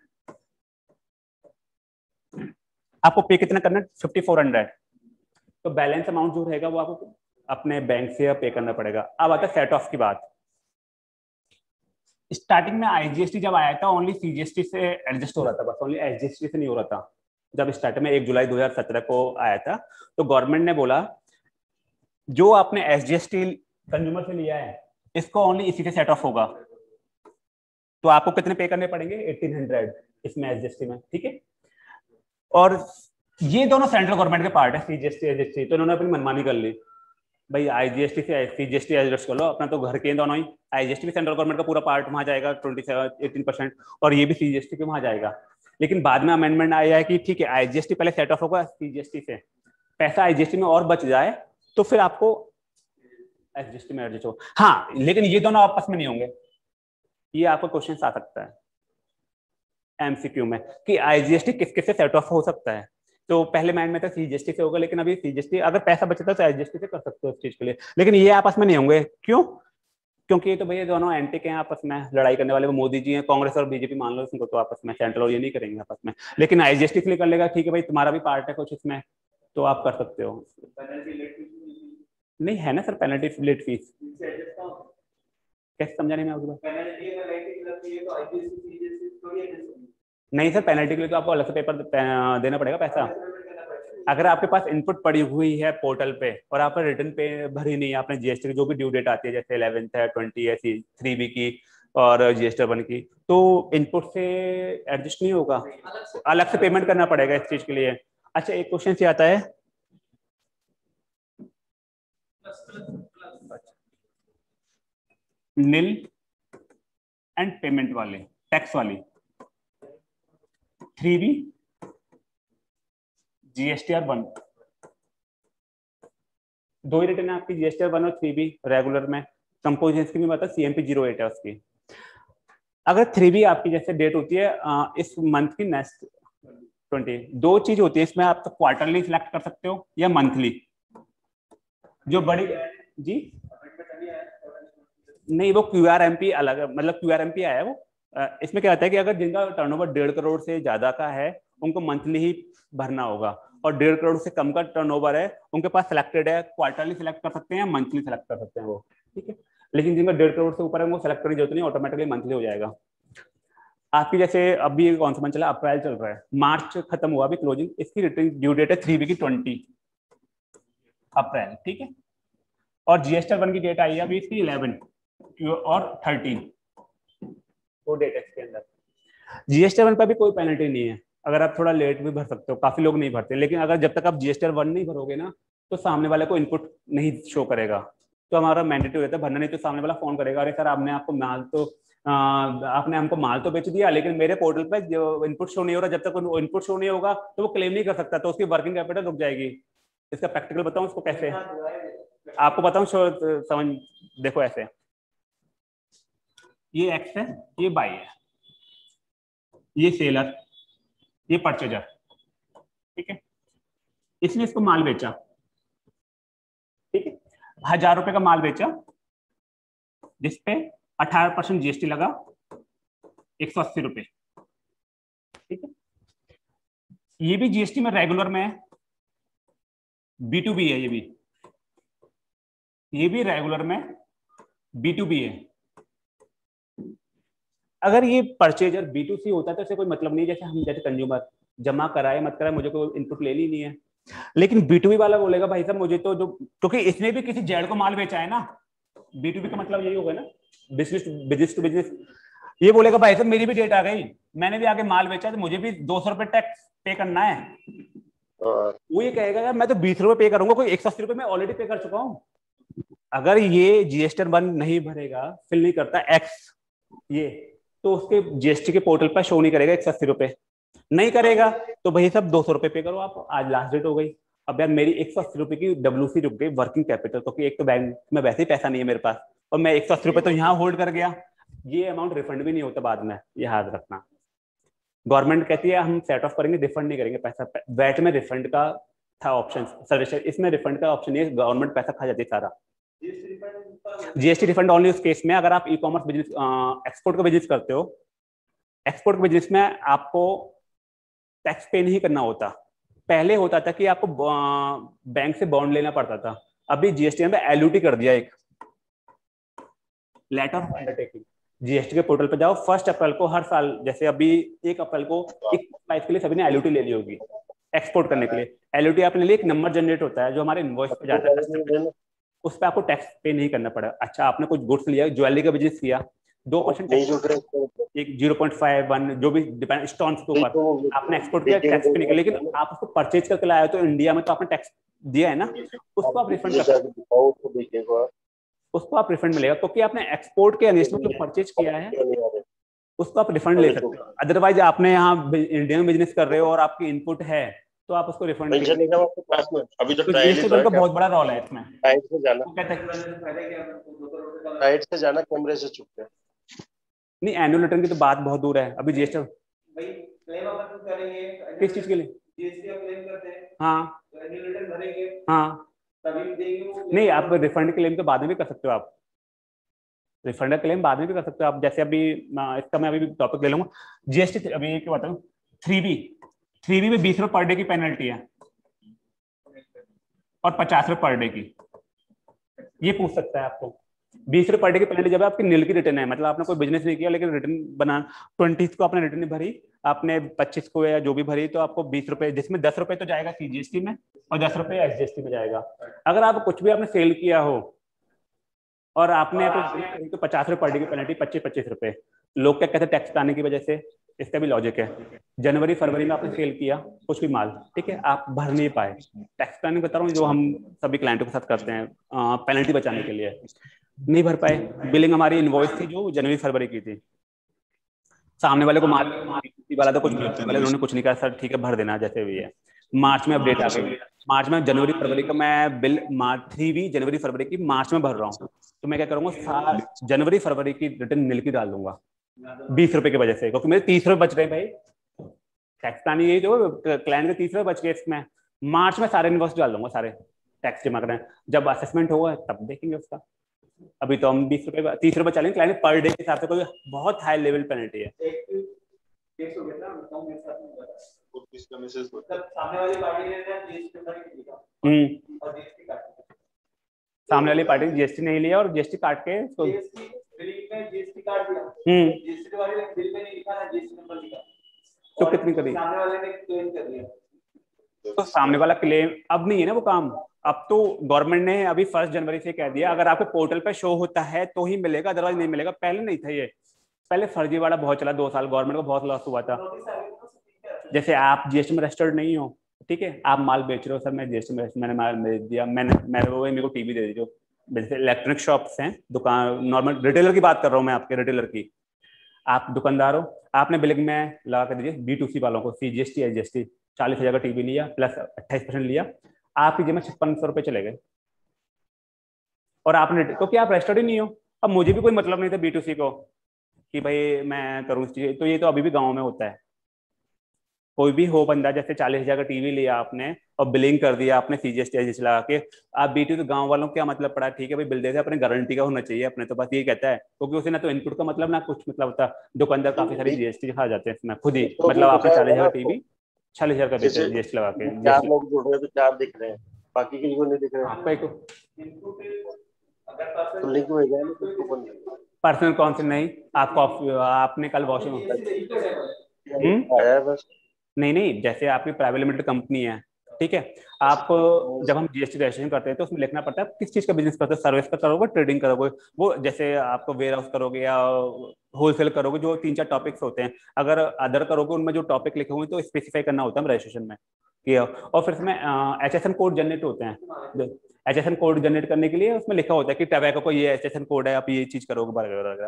आपको पे कितना करना है फिफ्टी फोर हंड्रेड, तो बैलेंस अमाउंट जो रहेगा वो आपको अपने बैंक से पे करना पड़ेगा। अब आता है सेट ऑफ की बात। स्टार्टिंग में आईजीएसटी जब आया था ओनली सीजीएसटी से एडजस्ट हो रहा था, बस ओनली एसजीएसटी से नहीं हो रहा था। जब स्टार्ट में एक जुलाई दो हजार सत्रह को आया था तो गवर्नमेंट ने बोला जो आपने एसजीएसटी कंज्यूमर से लिया है इसको ओनली इसी से सेट ऑफ होगा, तो आपको कितने पे करने पड़ेंगे एटीन हंड्रेड इसमें एसजीएसटी में, ठीक है। और ये दोनों सेंट्रल गवर्नमेंट के पार्ट है, सीजीएसटी एसजीएसटी, तो इन्होंने अपनी मनमानी कर ली, भाई आईजीएसटी से सीजीएसटी एडजस्ट कर लो, अपना तो घर के दोनों ही, आईजीएसटी भी सेंट्रल गवर्नमेंट का पूरा पार्ट वहां जाएगा ट्वेंटी सेवन एटीन परसेंट, और ये भी सीजीएसटी के वहां जाएगा। लेकिन बाद में अमेंडमेंट आया है कि ठीक है आईजीएसटी पहले सेट ऑफ होगा सीजीएसटी से, पैसा आईजीएसटी में और बच जाए तो फिर आपको एसजीएसटी में एडजस्ट हो। हाँ लेकिन ये दोनों आपस में नहीं होंगे, ये आपका क्वेश्चन आ सकता है एमसीक्यू में कि आईजीएसटी किस किस से सेट ऑफ हो सकता है। तो पहले माइंड में था सीजीएसटी से होगा, लेकिन अभी सीजीएसटी अगर पैसा बचता है तो आईजीएसटी से कर सकते हो इस चीज के लिए, लेकिन ये आपस में नहीं होंगे। क्यों? क्योंकि ये तो भैया दोनों एंटी के हैं आपस में, लड़ाई करने वाले वो मोदी जी हैं, कांग्रेस और बीजेपी मान लो इसको, तो आपस में सेंट्रल और ये नहीं करेंगे आपस में। लेकिन आईजीएसटी के लिए कर लेगा, ठीक है भाई तुम्हारा भी पार्ट है कुछ इसमें, तो आप कर सकते हो। नहीं है ना सर पेनल्टी लेट फीस, कैसे समझा नहीं मैं आपको? नहीं सर पेनल्टी के लिए तो आपको अलग से पेपर देना पड़ेगा पैसा। अगर आपके पास इनपुट पड़ी हुई है पोर्टल पे और आपने रिटर्न पे भरी नहीं है, आपने जीएसटी की जो भी ड्यू डेट आती है जैसे इलेवेंथ है, ट्वेंटी है, थ्री बी की और जीएसटी वन की, तो इनपुट से एडजस्ट नहीं होगा, अलग से पेमेंट करना पड़ेगा इस चीज के लिए। अच्छा एक क्वेश्चन से आता है, नील एंड पेमेंट वाले टैक्स वाली three B GST R one, दो ही रिटर्न है आपकी जीएसटी आर वन और थ्री बी रेगुलर में। कंपोजिशन की भी बात है सीएमपी जीरो एट है उसकी। अगर थ्री बी आपकी जैसे डेट होती है इस मंथ की नेक्स्ट ट्वेंटी, दो चीज होती है इसमें, आप तो क्वार्टरली सिलेक्ट कर सकते हो या मंथली। जो बड़ी जी नहीं वो क्यू आर एम पी अलग, मतलब क्यू आर एम पी आया है वो। इसमें क्या होता है कि अगर जिनका टर्नओवर डेढ़ करोड़ से ज्यादा का है उनको मंथली ही भरना होगा, और डेढ़ करोड़ से कम का टर्नओवर है उनके पास सिलेक्टेड है, क्वार्टरली सिलेक्ट कर सकते हैं, मंथली सिलेक्ट कर सकते हैं वो, ठीक है। लेकिन जिनका डेढ़ करोड़ से ऊपर है वो सिलेक्ट करने की जरूरत नहीं, ऑटोमेटिकली मंथली हो जाएगा। आपकी जैसे अभी कौन सा मंथ चला, अप्रैल चल रहा है, मार्च खत्म हुआ अभी क्लोजिंग, इसकी रिटर्न ड्यू डेट है थ्री बी की ट्वेंटी अप्रैल, ठीक है। और जीएसटी वन की डेट आई है अभी इसकी इलेवन और थर्टीन, दो डेट है इसके अंदर। जीएसटी वन पर भी कोई पेनल्टी नहीं है, अगर आप थोड़ा लेट भी भर सकते हो, काफी लोग नहीं भरते, लेकिन अगर जब तक आप जीएसटी वन नहीं भरोगे ना तो सामने वाले को इनपुट नहीं शो करेगा, तो हमारा मैंडेटरी रहता है भरना, नहीं तो सामने वाला फोन करेगा, अरे सर आपने आपको माल तो आपने हमको माल तो बेच दिया, लेकिन मेरे पोर्टल पे जो इनपुट शो नहीं हो रहा, जब तक वो इनपुट शो नहीं होगा तो वो क्लेम नहीं कर सकता, तो उसकी वर्किंग कैपिटल रुक जाएगी। इसका प्रैक्टिकल बताऊं उसको कैसे, आपको बताऊं, समझ देखो ऐसे, ये एक्स है, ये बाई है, ये सेलर, ये परचेजर, ठीक है। इसने इसको माल बेचा, ठीक है, हजार रुपए का माल बेचा, जिसपे अठारह परसेंट जीएसटी लगा, एक सौ अस्सी रुपए, ठीक है। ये भी जीएसटी में रेगुलर में है, बी टू बी है, ये भी ये भी रेगुलर में बी टू बी है। अगर ये परचेजर बी टू सी होता है तो इससे कोई मतलब नहीं, जैसे हम जैसे कंज्यूमर जमा कराए मत कराए मुझे कोई इनपुट लेनी नहीं है, लेकिन बी टू बी वाला बोलेगा भाई साहब मुझे तो जो, क्योंकि इसने भी किसी जेड को माल बेचा है ना, बी टू बी का मतलब यही होगा ना, बिजनेस बिजनेस टू बिजनेस। ये बोलेगा भाई साहब मेरी भी डेट आ गई, मैंने भी आगे माल बेचा तो मुझे भी दो सौ रुपए टैक्स पे करना है। वो ये कहेगा यार मैं तो बीस रुपए पे करूंगा, कोई एक सौ अस्सी रुपए मैं ऑलरेडी पे कर चुका हूँ। अगर ये जीएसटी वन नहीं भरेगा, फिल नहीं करता एक्स ये, तो उसके जीएसटी के पोर्टल पर शो नहीं करेगा एक सौ अस्सी रुपए, नहीं करेगा तो भाई सब दो सौ रुपए पे करो आप, आज लास्ट डेट हो गई। अब यार मेरी एक सौ अस्सी रुपए की डब्ल्यूसी रुक गई, वर्किंग कैपिटल, क्योंकि एक तो बैंक में वैसे ही पैसा नहीं है मेरे पास, और मैं एक सौ अस्सी रुपए तो यहाँ होल्ड कर गया, ये अमाउंट रिफंड भी नहीं होता बाद में, ये याद रखना। गवर्नमेंट कहती है हम सेट ऑफ करेंगे, रिफंड नहीं करेंगे पैसा। वैट में रिफंड का था ऑप्शन, सर्विस इसमें रिफंड का ऑप्शन नहीं है, गवर्नमेंट पैसा खा जाती है सारा। जीएसटी रिफंड ओनली उस केस में अगर आप ई कॉमर्स बिजनेस, एक्सपोर्ट का बिजनेस करते हो। एक्सपोर्ट के बिजनेस में आपको टैक्स पे नहीं करना होता। पहले होता था कि आपको बैंक से बॉन्ड लेना पड़ता था, अभी जीएसटी में एलयूटी कर दिया, एक लेटर ऑफ अंडरटेकिंग। जीएसटी के पोर्टल पर जाओ, फर्स्ट अप्रैल को हर साल, जैसे अभी एक अप्रैल को एक प्राइस के लिए सभी ने एलयूटी ले ली होगी एक्सपोर्ट करने के लिए। एलयूटी आपने लिए, एक नंबर जनरेट होता है जो हमारे इनवॉइस पे जाता है, उस पर आपको टैक्स पे नहीं करना पड़ा। अच्छा आपने कुछ गुड्स लिया, ज्वेलरी का बिजनेस किया, दो परसेंट एक जीरो पॉइंट फाइव वन जो भी डिपेंड स्टोन्स के ऊपर आपने एक्सपोर्ट किया, टैक्स पे नहीं किया, लेकिन आप उसको परचेज करके लाए तो इंडिया में तो आपने टैक्स दिया है ना, उसको आप रिफंड कर, उसको आप रिफंड मिलेगा, क्योंकि आपने एक्सपोर्ट के अगेंस्ट में जो परचेज किया है उसको आप रिफंड ले सकते हो। अदरवाइज आपने यहाँ इंडिया में बिजनेस कर रहे हो और आपकी इनपुट है तो आप उसको रिफंड नहीं करेंगे। अभी तो जीएसटी का बहुत बड़ा रोल है इसमें। साइड से जाना, साइड से जाना, कैमरे से चुप है। नहीं, एनुअल रिटर्न की तो बात बहुत दूर है, अभी जीएसटी भाई क्लेम अपन करेंगे किस चीज के लिए, जीएसटी का क्लेम करते हैं, हाँ तो एनुअल रिटर्न भरेंगे, हाँ तभी देंगे वो। नहीं, आप रिफंड क्लेम तो बाद में भी कर सकते हो, आप रिफंड क्लेम बाद में भी कर सकते हो आप। जैसे अभी इसका मैं अभी टॉपिक ले लूंगा, जीएसटी अभी क्या बताऊँ, थ्री बी थ्री बी में बीस रुपए पर डे की पेनल्टी है और पचास रुपए पर डे की, ये पूछ सकता है आपको। बीस रुपए पर डे की पेनल्टी जब आपकी नील की रिटर्न है, मतलब आपने कोई बिजनेस नहीं किया लेकिन रिटर्न बना ट्वेंटी को आपने रिटर्न नहीं भरी, आपने पच्चीस को या जो भी भरी, तो आपको बीस रुपए, जिसमें दस रुपए तो जाएगा सीजीएसटी में और दस रुपए एसजीएसटी में जाएगा। अगर आप कुछ भी आपने सेल किया हो और आपने तो पचास रुपए पर डे की पेनल्टी, पच्चीस पच्चीस रुपए। लोग क्या कहते हैं टैक्स आने की वजह से, इसका भी लॉजिक है। जनवरी फरवरी में आपने सेल किया कुछ भी माल, ठीक है, आप भर नहीं पाए, टैक्स प्लानिंग बता रहा हूँ जो हम सभी क्लाइंटों के साथ करते हैं पेनल्टी बचाने के लिए, नहीं भर पाए। बिलिंग हमारी इनवॉइस थी जो जनवरी फरवरी की थी, सामने वाले को माल वाला तो कुछ वाले उन्होंने कुछ नहीं कहा, सर ठीक है भर देना जैसे भी है। मार्च में अपडेट आ गई, मार्च में जनवरी फरवरी का मैं बिल मार्च थ्री भी जनवरी फरवरी की मार्च में भर रहा हूँ, तो मैं क्या करूँगा, साल जनवरी फरवरी की रिटर्न नील की डाल दूंगा बीस रुपए की वजह से, क्योंकि मेरे तीस रुपए बच रहे भाई। टैक्स प्लानिंग यही तो, क्लाइंट के तीस रुपए बच गए इसमें। मार्च में सारे इनवॉइस डाल दूंगा, सारे टैक्स जमा करें, जब असेसमेंट होगा तब देखेंगे उसका। अभी तो हम बीस रुपए तीस रुपए चलेंगे, क्लाइंट पर डे के हिसाब से कोई बहुत हाई लेवल पेनल्टी है। सामने वाली पार्टी ने जीएसटी लिखा हम्म और जीएसटी काट दिया, सामने वाली पार्टी जीएसटी नहीं लिया और जीएसटी काट के तो जीएसटी बिल में जीएसटी काट दिया, हम्म जीएसटी वाले ने बिल में नहीं लिखा ना जीएसटी नंबर लिखा, तो कितनी करी, सामने वाले ने क्लेम कर दिया, तो सामने वाला क्लेम अब नहीं है ना वो काम। अब तो गवर्नमेंट ने अभी फर्स्ट जनवरी से कह दिया अगर आपके पोर्टल पे शो होता है तो ही मिलेगा, अदरवाइज नहीं मिलेगा। पहले नहीं था ये, पहले फर्जीवाड़ा बहुत चला, दो साल गवर्नमेंट को बहुत लॉस हुआ था। जैसे आप जीएसटी में रजिस्टर्ड नहीं हो, ठीक है, आप माल बेच रहे हो, सर मैं जीएसटी में मैंने माल बेच दिया, मैंने मेरे वो मेरे को टीवी दे दीजिए। जैसे इलेक्ट्रॉनिक शॉप्स हैं, दुकान नॉर्मल रिटेलर की बात कर रहा हूँ मैं, आपके रिटेलर की, आप दुकानदार हो, आपने बिलिंग में लगा कर दीजिए बी टू सी वालों को C G S T S G S T, चालीस हजार का टीवी लिया प्लस अट्ठाईस परसेंट लिया, आपकी जेब में छप्पन सौ रुपए चले गए और आपने, क्योंकि आप रजिस्टर्ड ही नहीं हो। अब मुझे भी कोई मतलब नहीं था बी टू सी को कि भाई मैं करूँ इस चीज, तो ये तो अभी भी गाँव में होता है। कोई भी हो बंदा, जैसे चालीस हजार का टीवी लिया आपने और बिलिंग कर दिया आपने सीजीएसटी लगा के, आप बीटी, तो गांव वालों को क्या मतलब पड़ा, ठीक है भाई बिल देते, अपने गारंटी का होना चाहिए अपने, तो बस ये कहता है, क्योंकि उसे ना तो इनपुट का मतलब ना कुछ मतलब होता, दुकानदार काफी सारी जीएसटी खा जाते हैं इसमें खुद ही, मतलब आपने चालीस हजार टीवी चालीस हजार का बेचा जीएसटी लगा के, चार लोग जुड़ रहे हैं तो चार दिख रहे हैं, बाकी किसी को नहीं दिख रहे। आपका एक तो लिंक में गया ना तो बंद पर्सनल कौन से नहीं, आपको आपने कल वॉशिंग आया है बस। नहीं नहीं, जैसे आपकी प्राइवेट लिमिटेड कंपनी है, ठीक है, आप जब हम जीएसटी रजिस्ट्रेशन करते हैं तो उसमें लिखना पड़ता है किस चीज का बिजनेस करते हो, सर्विस का करोगे, ट्रेडिंग करोगे, वो जैसे आपको वेयर हाउस करोगे या होलसेल करोगे, जो तीन चार टॉपिक्स होते हैं, अगर अदर करोगे उनमें जो टॉपिक लिखे हुए तो स्पेसिफाई करना होता है रजिस्ट्रेशन में किया। और फिर इसमें H S N code generate होते हैं, H S N code generate करने के लिए उसमें लिखा होता है कि टबैको को ये एच एस एन कोड है, आप ये चीज करोगे वगैरह।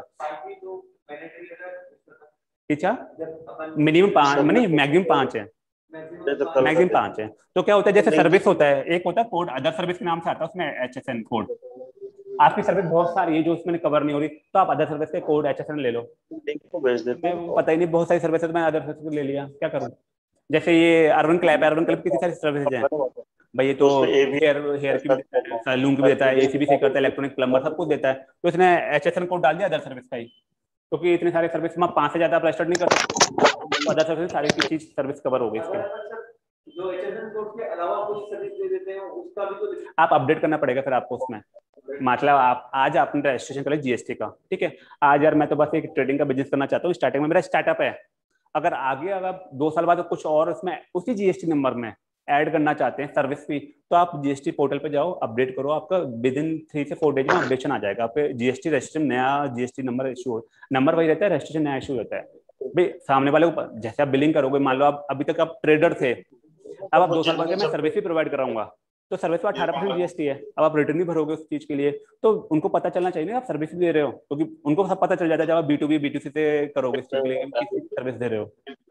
अच्छा, मिनिमम पाँच नहीं मैक्सिमम पाँच है, मैक्सिमम पाँच है। तो क्या होता है, जैसे सर्विस होता है, एक होता है कोड, अदर सर्विस के नाम से आता है उसमें एच एस एन कोड, आपकी सर्विस बहुत सारी है जो उसमें कवर नहीं हो रही, तो आप अदर सर्विस के कोड एच एस एन ले लो। पता ही नहीं, बहुत सारी सर्विस है तो मैं अदर सर्विस ले लिया, क्या करूँ। जैसे ये अर्बन क्लैप है, अर्बन क्लैप कितनी सारी सर्विसेज हैं भाई, ये तो हेयर हेयर की भी देता है, सैलून की भी देता है, एसी भी सही करता है, इलेक्ट्रॉनिक प्लम्बर सब कुछ देता है, तो इसने एच एस एन कोड डाल दिया अदर सर्विस का ही, क्योंकि इतने सारे सर्विस में पांच से ज्यादा आप रजिस्टर्ड नहीं कर सकते, तो अदर सर्विस सारी की चीज सर्विस कवर हो गई इसके। जो एचएसएन कोड के अलावा कुछ सर्विस दे देते हैं उसका भी तो आप अपडेट करना पड़ेगा फिर आपको उसमें, मतलब आप आज आपने रजिस्ट्रेशन कर लिया जीएसटी का, ठीक है, आज यार मैं तो बस एक ट्रेडिंग का बिजनेस करना चाहता हूँ, स्टार्टिंग में मेरा स्टार्टअप है, अगर आगे अगर दो साल बाद कुछ और उसमें उसी जीएसटी नंबर में ऐड करना चाहते हैं सर्विस फी, तो आप जीएसटी पोर्टल पे जाओ, अपडेट करो, आपका विद इन थ्री से फोर डेज में अपडेशन आ जाएगा, आपके जीएसटी रजिस्ट्रेशन नया जीएसटी नंबर इशू हो, नंबर वही रहता है, रजिस्ट्रेशन नया इशू रहता है भाई। सामने वाले को जैसे आप बिलिंग करोगे, मान लो आप अभी तक आप ट्रेडर थे, अब आप दो साल बाद मैं सर्विस भी प्रोवाइड कराऊंगा, तो सर्विस पर अठारह परसेंट जीएसटी है, अब आप रिटर्न भी भरोगे उस चीज के लिए, तो उनको पता चलना चाहिए ना आप सर्विस भी दे रहे हो, क्योंकि तो उनको सब पता चल जाता है जब आप B to B B to C से करोगे इस चीज के लिए किस सर्विस दे रहे हो।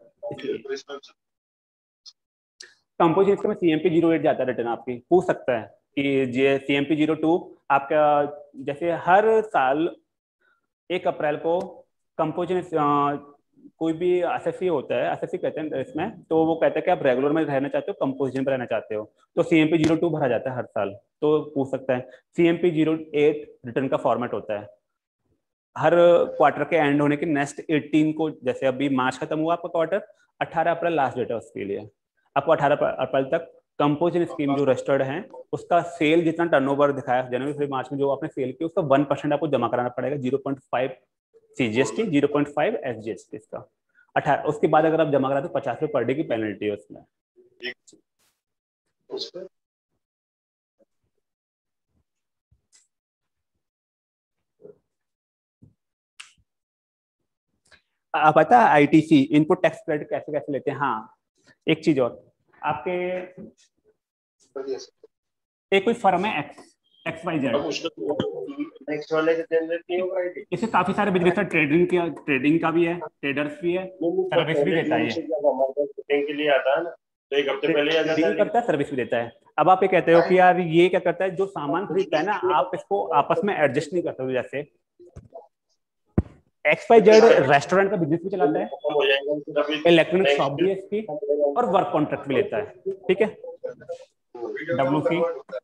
कंपोजिशन इसका में सीएमपी जीरो एट जाता है रिटर्न, आपकी पूछ सकता है कि सीएमपी जीरो टू आपका, जैसे हर साल एक अप्रैल को कंपोजिशन कोई भी एसएससी होता है, एसएससी कहते हैं इसमें, तो वो कहता है कि आप रेगुलर में रहना चाहते हो कंपोजिशन पे रहना चाहते हो, तो सीएमपी जीरो टू भरा जाता है हर साल, तो पूछ सकता है। सीएमपी जीरो एट रिटर्न का फॉर्मेट होता है, हर क्वार्टर के एंड होने के नेक्स्ट एटीन को, जैसे अभी मार्च खत्म हुआ आपका क्वार्टर, अठारह अप्रैल लास्ट डेट है उसके लिए, आपको अठारह अप्रैल तक कंपोजिशन स्कीम जो रजिस्टर्ड है उसका सेल जितना टर्नओवर दिखाया जनवरी फरवरी मार्च में जो आपने सेल किया उसका वन परसेंट आपको जमा कराना पड़ेगा, zero point five CGST, zero point five SGST इसका अठारह, उसके बाद अगर आप जमा करा तो पचास रुपये पर डे की पेनल्टी है उसमें। आप पता है आईटीसी इनपुट टैक्स क्रेडिट कैसे कैसे लेते हैं। हाँ, एक चीज और, आपके एक कोई फर्म है X X Y Z, next वाले के जनरेट नहीं होगा आईडी, इससे काफी सारे बिजनेस है, ट्रेडिंग का ट्रेडिंग का भी है, ट्रेडर्स भी है, सर्विस भी देता है, के लिए आता है ना, तो एक हफ्ते पहले आ जाता है, करता है, सर्विस भी देता है। अब आप ये कहते हो कि यार ये क्या करता है, जो सामान खरीदता है ना आप इसको आपस में एडजस्ट नहीं करते हो, जैसे एक्स वाई जेड रेस्टोरेंट का बिजनेस भी चलाता है, इलेक्ट्रॉनिक शॉप भी है इसकी, और वर्क कॉन्ट्रैक्ट भी लेता है, ठीक है, डब्ल्यू सी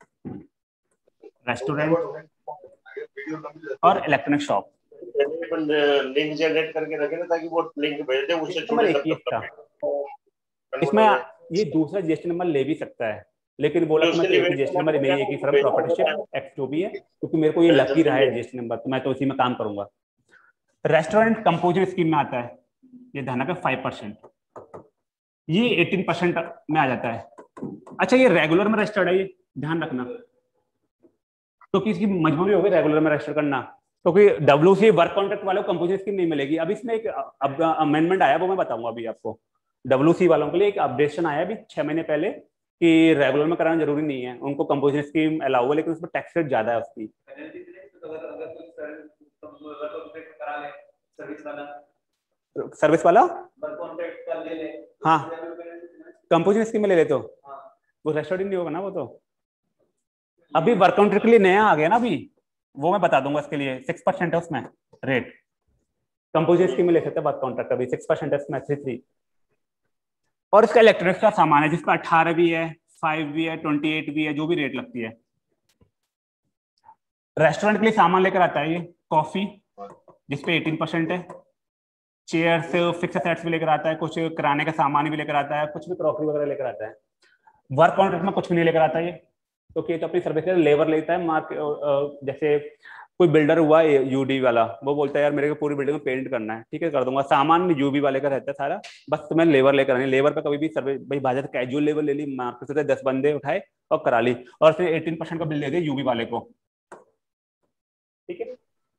रेस्टोरेंट और इलेक्ट्रॉनिक शॉप, लिंक जनरेट करके रखे ना ताकि वो लिंक भेज दे, उससे जुड़े इसका इसमें ये दूसरा जीएसटी नंबर ले भी सकता है, लेकिन बोला तो मैं एक जीएसटी नंबर मेरी एक ही फर्म प्रॉपर्टीशिप एक्स जो भी है, क्योंकि मेरे को ये लकी रहा है जीएसटी नंबर, तो मैं तो उसी में काम करूंगा। रेस्टोरेंट कंपोजिशन स्कीम में आता है, ये ध्यान रखा फाइव परसेंट, ये एटीन परसेंट में आ जाता है। अच्छा, ये रेगुलर में रजिस्टर्ड है, ये ध्यान रखना, तो तो इसकी मजबूरी होगी रेगुलर में रजिस्टर करना, क्योंकि तो डब्ल्यू सी वर्क कॉन्ट्रैक्ट वालों को कंपोजिशन स्कीम नहीं मिलेगी। अभी इसमें एक अमेंडमेंट आया, वो मैं बताऊंगा अभी आपको, डब्ल्यू सी वालों के लिए एक अपडेशन आया अभी छह महीने पहले कि रेगुलर में कराना जरूरी नहीं है, उनको कंपोजिशन स्कीम अलाउ है, लेकिन उसमें टैक्स रेट ज्यादा है उसकी। सर्विस वाला वर्क कॉन्ट्रैक्ट का ले ले। हाँ कंपोजिशन स्कीम में ले लेते हो। हाँ। वो रेस्टोरेंट नहीं होगा ना, वो तो अभी वर्क कॉन्ट्रैक्ट के लिए नया आ गया ना अभी, वो मैं बता दूंगा। इसके लिए सिक्स परसेंट है उसमें रेट। कंपोजिशन स्कीम में ले सकते हैं वर्क कॉन्ट्रैक्ट, अभी सिक्स परसेंट है उसमें थ्री थ्री। और इसका इलेक्ट्रॉनिक्स का सामान है जिसका अठारह भी है, फाइव भी है, ट्वेंटी एट भी है, जो भी रेट लगती है। रेस्टोरेंट के लिए सामान लेकर आता है ये कॉफी जिसपे एटीन परसेंट है, चेयर्स फिक्स सेट्स भी लेकर आता है, कुछ किराने का सामान भी लेकर आता है, कुछ भी क्रॉकरी वगैरह लेकर आता है। वर्क कॉन्ट्रैक्ट में कुछ भी नहीं लेकर आता ये, तो ये तो अपनी सर्विस लेबर लेता है। मार्क जैसे कोई बिल्डर हुआ यूडी वाला, वो बोलता है यार मेरे को पूरी बिल्डिंग में पेंट करना है, ठीक है कर दूंगा। सामान यूबी वाले का रहता है सारा, बस तुम्हें लेबर लेकर आनी। लेबर पे कभी भी सर्विस भाई बाजार कैजुअल लेबर ले ली, मार्केट से दस बंदे उठाए और करा ली, और फिर एटीन परसेंट का बिल दे दिया यूबी वाले को, ठीक है।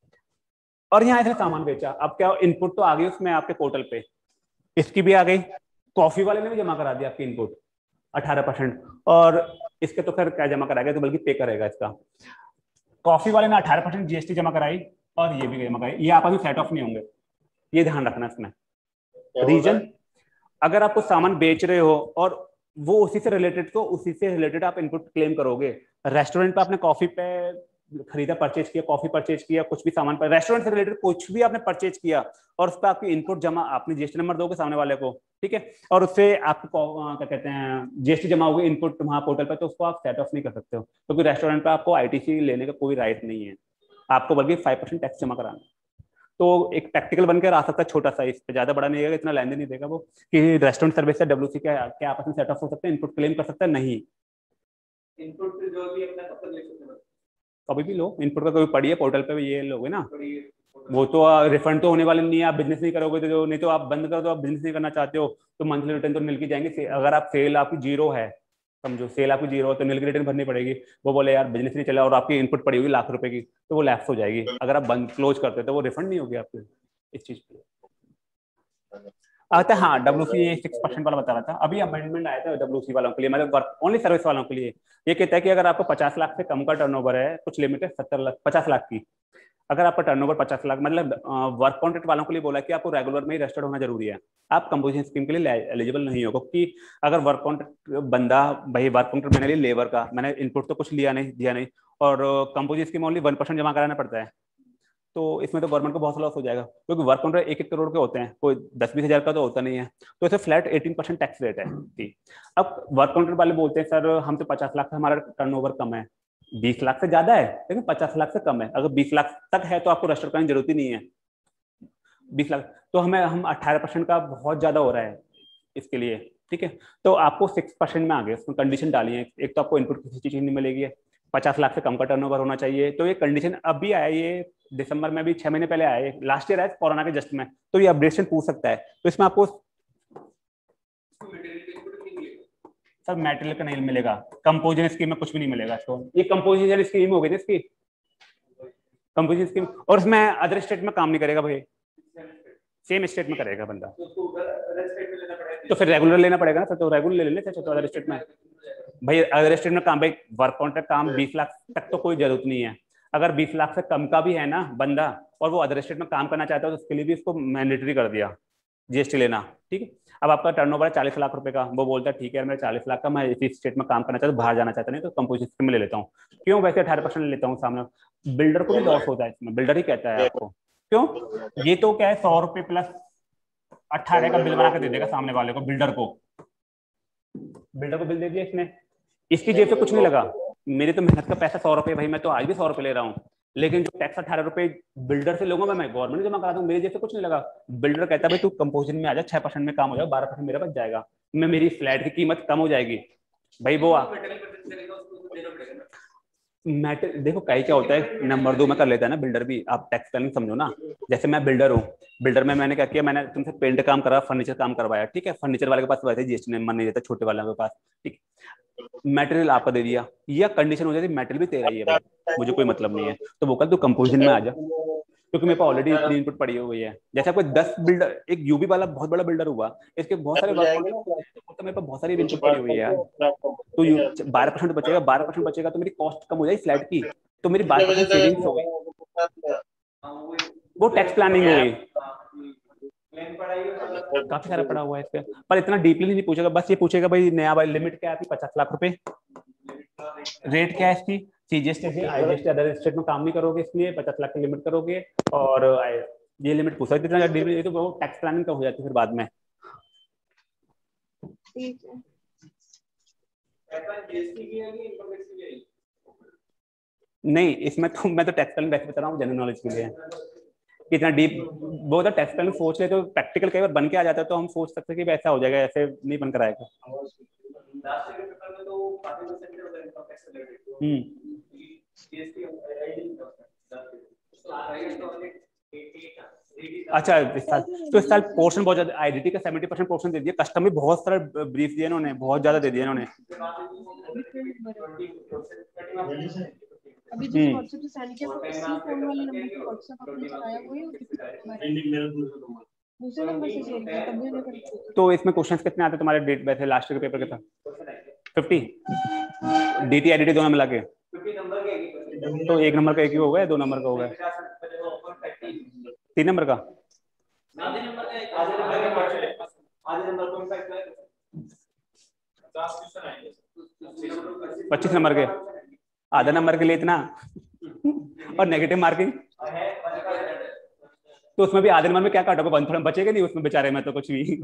और यहाँ ऐसे सामान बेचा। अब क्या इनपुट तो आ गई उसमें आपके पोर्टल पे, इसकी भी आ गई। कॉफी वाले ने भी जमा करा दिया आपकी इनपुट अठारह परसेंट, और इसके तो खैर क्या जमा कराएगा, तो बल्कि पे करेगा इसका। कॉफी वाले ने अठारह परसेंट जीएसटी जमा कराई और ये भी जमा कराई। ये आप अभी सेट ऑफ नहीं होंगे, ये ध्यान रखना इसमें। रीजन, अगर आप कुछ सामान बेच रहे हो और वो उसी से रिलेटेड, तो उसी से रिलेटेड आप इनपुट क्लेम करोगे। रेस्टोरेंट पे आपने कॉफी पे खरीदा, परचेज किया, कॉफी परचेज किया, कुछ भी सामान पर रेस्टोरेंट से रिलेटेड कुछ भी आपने परचेज किया और उस पर आपकी इनपुट जमा, आपने जीएसटी नंबर दोगे सामने वाले को, ठीक है, और उससे आपको क्या कहते हैं जीएसटी जमा होगी इनपुट वहां पोर्टल पर, तो उसको आप सेट ऑफ नहीं कर सकते हो, क्योंकि रेस्टोरेंट पे आपको आईटीसी लेने का कोई राइट नहीं है, आपको बल्कि फाइव परसेंट टैक्स जमा कराना। तो एक प्रैक्टिकल बनकर आ सकता है छोटा सा, इस पे ज्यादा बड़ा नहीं है, इतना लेन देन नहीं देगा वो, कि रेस्टोरेंट सर्विस से डब्ल्यूसी क्या क्या आपस में सेट ऑफ हो सकते हैं, इनपुट क्लेम कर सकता है। नहीं, इनपुट जो भी अपना कब तक ले सकते हैं, कभी भी लो। इनपुट का कोई पड़ी है पोर्टल पे, ये लोगे ना, वो तो रिफंड तो होने वाले नहीं है। आप बिजनेस नहीं करोगे तो, नहीं तो आप बंद करो, तो आप बिजनेस नहीं करना चाहते हो तो मंथली रिटर्न तो मिल के जाएंगे। अगर आप सेल आपकी जीरो है, समझो सेल आपकी जीरो है, तो नील की रिटर्न भरनी पड़ेगी। वो बोले यार बिजनेस नहीं चला और आपकी इनपुट पड़ी होगी लाख रुपए की, तो वो लैप्स हो जाएगी। अगर आप बंद क्लोज करते हो तो वो रिफंड नहीं होगी आपकी इस चीज पे। आता हाँ डब्ल्यूसी सिक्स परसेंट वाला बता रहा था, अभी अमेंडमेंट आया था डब्ल्यूसी वालों के लिए, मतलब वर्क ओनली सर्विस वालों के लिए। ये कहता है कि अगर आपको पचास लाख से कम का टर्नओवर है, कुछ लिमिट है सत्तर लाख पचास लाख की, अगर आपका टर्नओवर पचास लाख, मतलब वर्क कॉन्ट्रैक्ट वालों के लिए बोला कि आपको रेगुलर में ही रजिस्टर्ड होना जरूरी है, आप कंपोजिशन स्कीम के लिए एलिजिबल नहीं हो। क्योंकि अगर वर्क कॉन्ट्रैक्ट बंदा, भाई वर्क कॉन्ट्रैक्ट मैंने लिया लेबर का, मैंने इनपुट तो कुछ लिया नहीं दिया नहीं, और composition scheme only one percent जमा कराना पड़ता है, तो इसमें तो गवर्नमेंट को बहुत लॉस हो जाएगा, क्योंकि वर्क कॉन्ट्रैक्ट एक एक करोड़ के होते हैं, कोई दस बीस हजार का तो होता नहीं है, तो इसे flat eighteen percent tax rate है। अब वर्क कॉन्ट्रैक्ट वाले बोलते हैं सर हम तो पचास लाख से हमारा टर्नओवर कम है, बीस लाख से ज्यादा है लेकिन पचास लाख से कम है। अगर बीस लाख तक है तो आपको रजिस्टर करने की जरूरत ही नहीं है, बीस लाख तो हमें हम अठारह परसेंट का बहुत ज्यादा हो रहा है इसके लिए, ठीक है। तो आपको सिक्स परसेंट में आ गए, उसमें कंडीशन डाली है। एक तो आपको इनपुट किसी चीज नहीं मिलेगी, पचास लाख से कम का टर्नओवर होना चाहिए, तो ये कंडीशन अभी आया, ये दिसंबर में भी छह महीने पहले आया, लास्ट ईयर आया कोरोना के जस्ट में, तो ये अपडेशन पूछ सकता है। तो इसमें आपको सब मेटेरियल का नहीं मिलेगा, कंपोजिशन स्कीम में कुछ भी नहीं मिलेगा इसको। ये कंपोजिशन स्कीम हो गई ना इसकी, कंपोजिशन स्कीम, और इसमें अदर स्टेट में काम नहीं करेगा भाई, सेम स्टेट में करेगा बंदा, तो फिर रेगुलर लेना पड़ेगा ना, तो रेगुलर ले लेने तो अदर स्टेट में भाई, अदर स्टेट में काम भाई वर्क कॉन्ट्रैक्ट काम बीस लाख तक तो कोई जरूरत नहीं है। अगर बीस लाख से कम का भी है ना बंदा और वो अदर स्टेट में काम करना चाहता है, तो उसके लिए भी इसको मैंडेटरी कर दिया जीएसटी लेना, ठीक है। अब आपका टर्नओवर है चालीस लाख रुपए का, वो बोलता है ठीक है मेरा चालीस लाख का, मैं इसी स्टेट में काम करना चाहता हूँ, बाहर जाना चाहता नहीं, तो कंपोजिशन स्कीम में ले लेता हूँ। क्यों? वैसे अठारह परसेंट ले लेता हूँ सामने, बिल्डर को भी लॉस होता है इसमें, बिल्डर ही कहता है आपको। क्यों? ये तो क्या है सौ रुपए प्लस अट्ठारह का बिल बना के दे देगा सामने वाले को, बिल्डर को बिल्डर को बिल दे दिया इसने, इसकी जेब से कुछ नहीं लगा। मेरी तो मेहनत का पैसा सौ रुपए, भाई मैं तो आज भी सौ रुपए ले रहा हूँ, लेकिन जो टैक्स अठारह रुपए बिल्डर से लूंगा मैं गवर्नमेंट जमा करा दूं, मेरी जेब से कुछ नहीं लगा। बिल्डर कहता है भाई तू कंपोजिशन में आ जा, छह परसेंट में काम हो जाएगा, बारह परसेंट मेरा बच जाएगा, मैं मेरी फ्लैट की कीमत कम हो जाएगी भाई। वो मैटर देखो कहीं क्या होता है, नंबर दो में कर लेता है ना बिल्डर भी, आप टैक्स प्लानिंग समझो ना। जैसे मैं बिल्डर हूँ, बिल्डर में मैंने क्या किया, मैंने तुमसे पेंट काम करा, फर्नीचर काम करवाया, ठीक है, फर्नीचर वाले के पास वैसे जीएसटी मन नहीं देता, छोटे वाले के पास, ठीक, मटेरियल आपका दे दिया, या कंडीशन हो जाती है मटेरियल भी तेरा ही है भाई, मुझे कोई मतलब नहीं है, तो वो कल तू कंपोजिशन में आ जा, क्योंकि मेरे पास ऑलरेडी इतनी इनपुट पड़ी हुई है। जैसे कोई दस बिल्डर, एक यूबी वाला बहुत बड़ा बिल्डर हुआ, इसके बहुत सारे वर्क, तो मेरे पास बहुत सारी इनपुट पड़ी हुई है यार, तो बारह परसेंट बचेगा, बारह परसेंट बचेगा तो मेरी कॉस्ट कम हो जाएगी फ्लैट की, तो मेरी बारह परसेंट सेविंग्स हो गई, वो टैक्स प्लानिंग हो गई। काफी सारा पड़ा हुआ है इस पे, पर इतना डीपली नहीं पूछेगा, बस ये पूछेगा भाई नया भाई लिमिट क्या है आपकी पचास लाख रुपए, रेट क्या है इसकी, सीजीएसटी आईजीएसटी अदर स्टेट में काम नहीं करोगे इसलिए पचास लाख की लिमिट करोगे, और ये लिमिट पूछा कितना डीपली, ये तो वो टैक्स प्लानिंग का हो जाती है फिर बाद में। ठीक है। नहीं इसमें तो मैं तो टैक्स प्लानिंग वैसे बता रहा हूँ जनरल नॉलेज के लिए, कितना डीप वो तो टैक्स प्लानिंग सोच ले तो प्रैक्टिकल कई बार बन के आ जाता है तो हम सोच सकते हैं कि ऐसा हो जाएगा, ऐसे नहीं बन कर आएगा। हम्म अच्छा इस साल तो इस साल पोर्शन बहुत ज्यादा, आईडीटी का सेवेंटी परसेंट पोर्शन दे दिया, कस्टम में बहुत सारा ब्रीफ दिया इन्होंने, बहुत ज्यादा दे दिया इन्होंने। अभी जो व्हाट्सएप से सेंड किया वो इसी फोन वाले नंबर पे व्हाट्सएप आपने चलाया वही दूसरे नंबर से शेयर किया तब भी उन्हें कर। तो इसमें क्वेश्चंस कितने आते तुम्हारे डेट वैसे लास्ट के पेपर के था? फिफ्टी डीटी आईडीटी दोनों मिला के, तो एक नंबर का एक ही हो गया, दो नंबर का हो गया, तीन नंबर का पच्चीस नंबर के, आधा नंबर के लिए इतना और नेगेटिव मार्किंग, तो उसमें भी आधे नंबर में क्या काटोगे, वन थोड़ा बचेगा नहीं उसमें बेचारे में तो कुछ भी।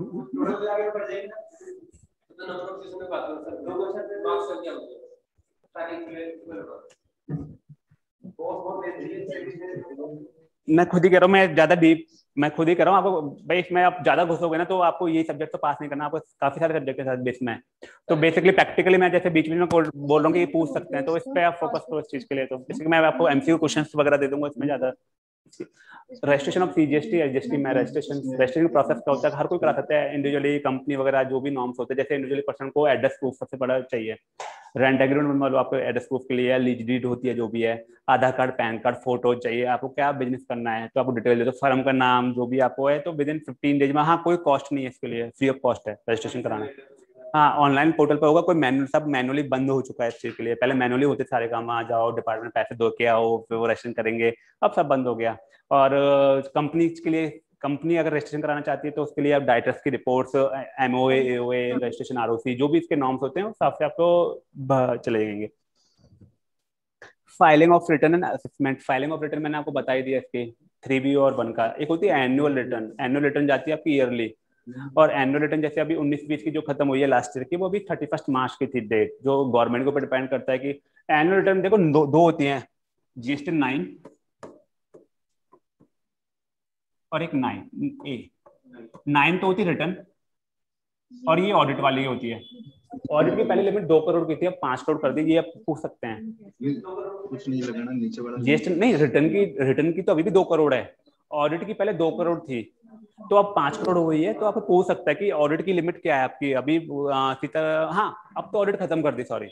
मैं खुद ही कह रहा हूँ, मैं ज्यादा डीप मैं खुद ही कर रहा हूँ आपको भाई, इसमें आप ज्यादा घुसोगे ना तो आपको ये सब्जेक्ट तो पास नहीं करना, आपको काफी सारे सब्जेक्ट के साथ बेस में, तो बेसिकली प्रैक्टिकली मैं जैसे बीच में बोल रहा हूँ कि ये पूछ सकते हैं, तो इस पे आप फोकस करो इस चीज के लिए, तो बेसिकली मैं आपको एमसीक्यू क्वेश्चंस वगैरह दे दूंगा इसमें ज्यादा। रजिस्ट्रेशन ऑफ सीजीएसटी एसजीएसटी में रजिस्ट्रेशन रजिस्ट्रेशन प्रोसेस क्या होता है, हर कोई करा सकता है इंडिविजुअली, कंपनी वगैरह जो भी नॉर्म्स होते हैं, जैसे इंडिविजुअली पर्सन को एड्रेस प्रूफ सबसे बड़ा चाहिए, रेंट एग्रीमेंट मान लो आपको एड्रेस प्रूफ के लिए, लीज डीड होती है जो भी है, Aadhaar card PAN card photo चाहिए, आपको क्या बिजनेस करना है तो आपको डिटेल दे दो, फर्म का नाम जो भी आपको है, तो विद इन फिफ्टीन डेज में, हाँ कोई कॉस्ट नहीं है इसके लिए, फ्री ऑफ कॉस्ट है रजिस्ट्रेशन कराना। हाँ ऑनलाइन पोर्टल पर होगा, कोई मैनुअल सब मैनुअली बंद हो चुका है इस चीज के लिए, पहले मैनुअली होते सारे काम, आ जाओ डिपार्टमेंट पैसे दो के आओ फिर वो रजिस्ट्रेशन करेंगे, अब सब बंद हो गया। और कंपनी के लिए, कंपनी अगर रजिस्ट्रेशन कराना चाहती है तो उसके लिए आप डायरेक्टर्स की reports, MOA AOA registration ROC जो भी इसके नॉर्म्स होते हैं उस हिसाब से आपको चले जाएंगे। Filing of return and assessment, filing of return मैंने आपको बता ही दिया इसके थ्री बी और वन का, एक होती है एनुअल रिटर्न, एनुअल रिटर्न जाती है आपकी ईयरली, और एनुअल रिटर्न जैसे अभी उन्नीस बीस की जो खत्म हुई है लास्ट ईयर की, वो अभी थर्टी फर्स्ट मार्च की थी डेट, जो गवर्नमेंट के ऊपर डिपेंड करता है कि एनुअल रिटर्न देखो दो, दो होती हैं, जीएसटी नाइन और एक नाइन ए, नाइन तो होती है रिटर्न और ये ऑडिट वाली होती है। ऑडिट की पहले लिमिट दो करोड़ की थी, अब पांच करोड़ कर दी, ये आप पूछ सकते हैं। कुछ नहीं लगाना नीचे वाला जीएसटी नहीं, रिटर्न की रिटर्न की तो अभी भी दो करोड़ है, ऑडिट की पहले दो करोड़ थी तो अब पांच करोड़ हो गई है, तो आप पूछ सकता है कि ऑडिट की लिमिट क्या है आपकी अभी सीता, हाँ अब तो ऑडिट खत्म कर दी, सॉरी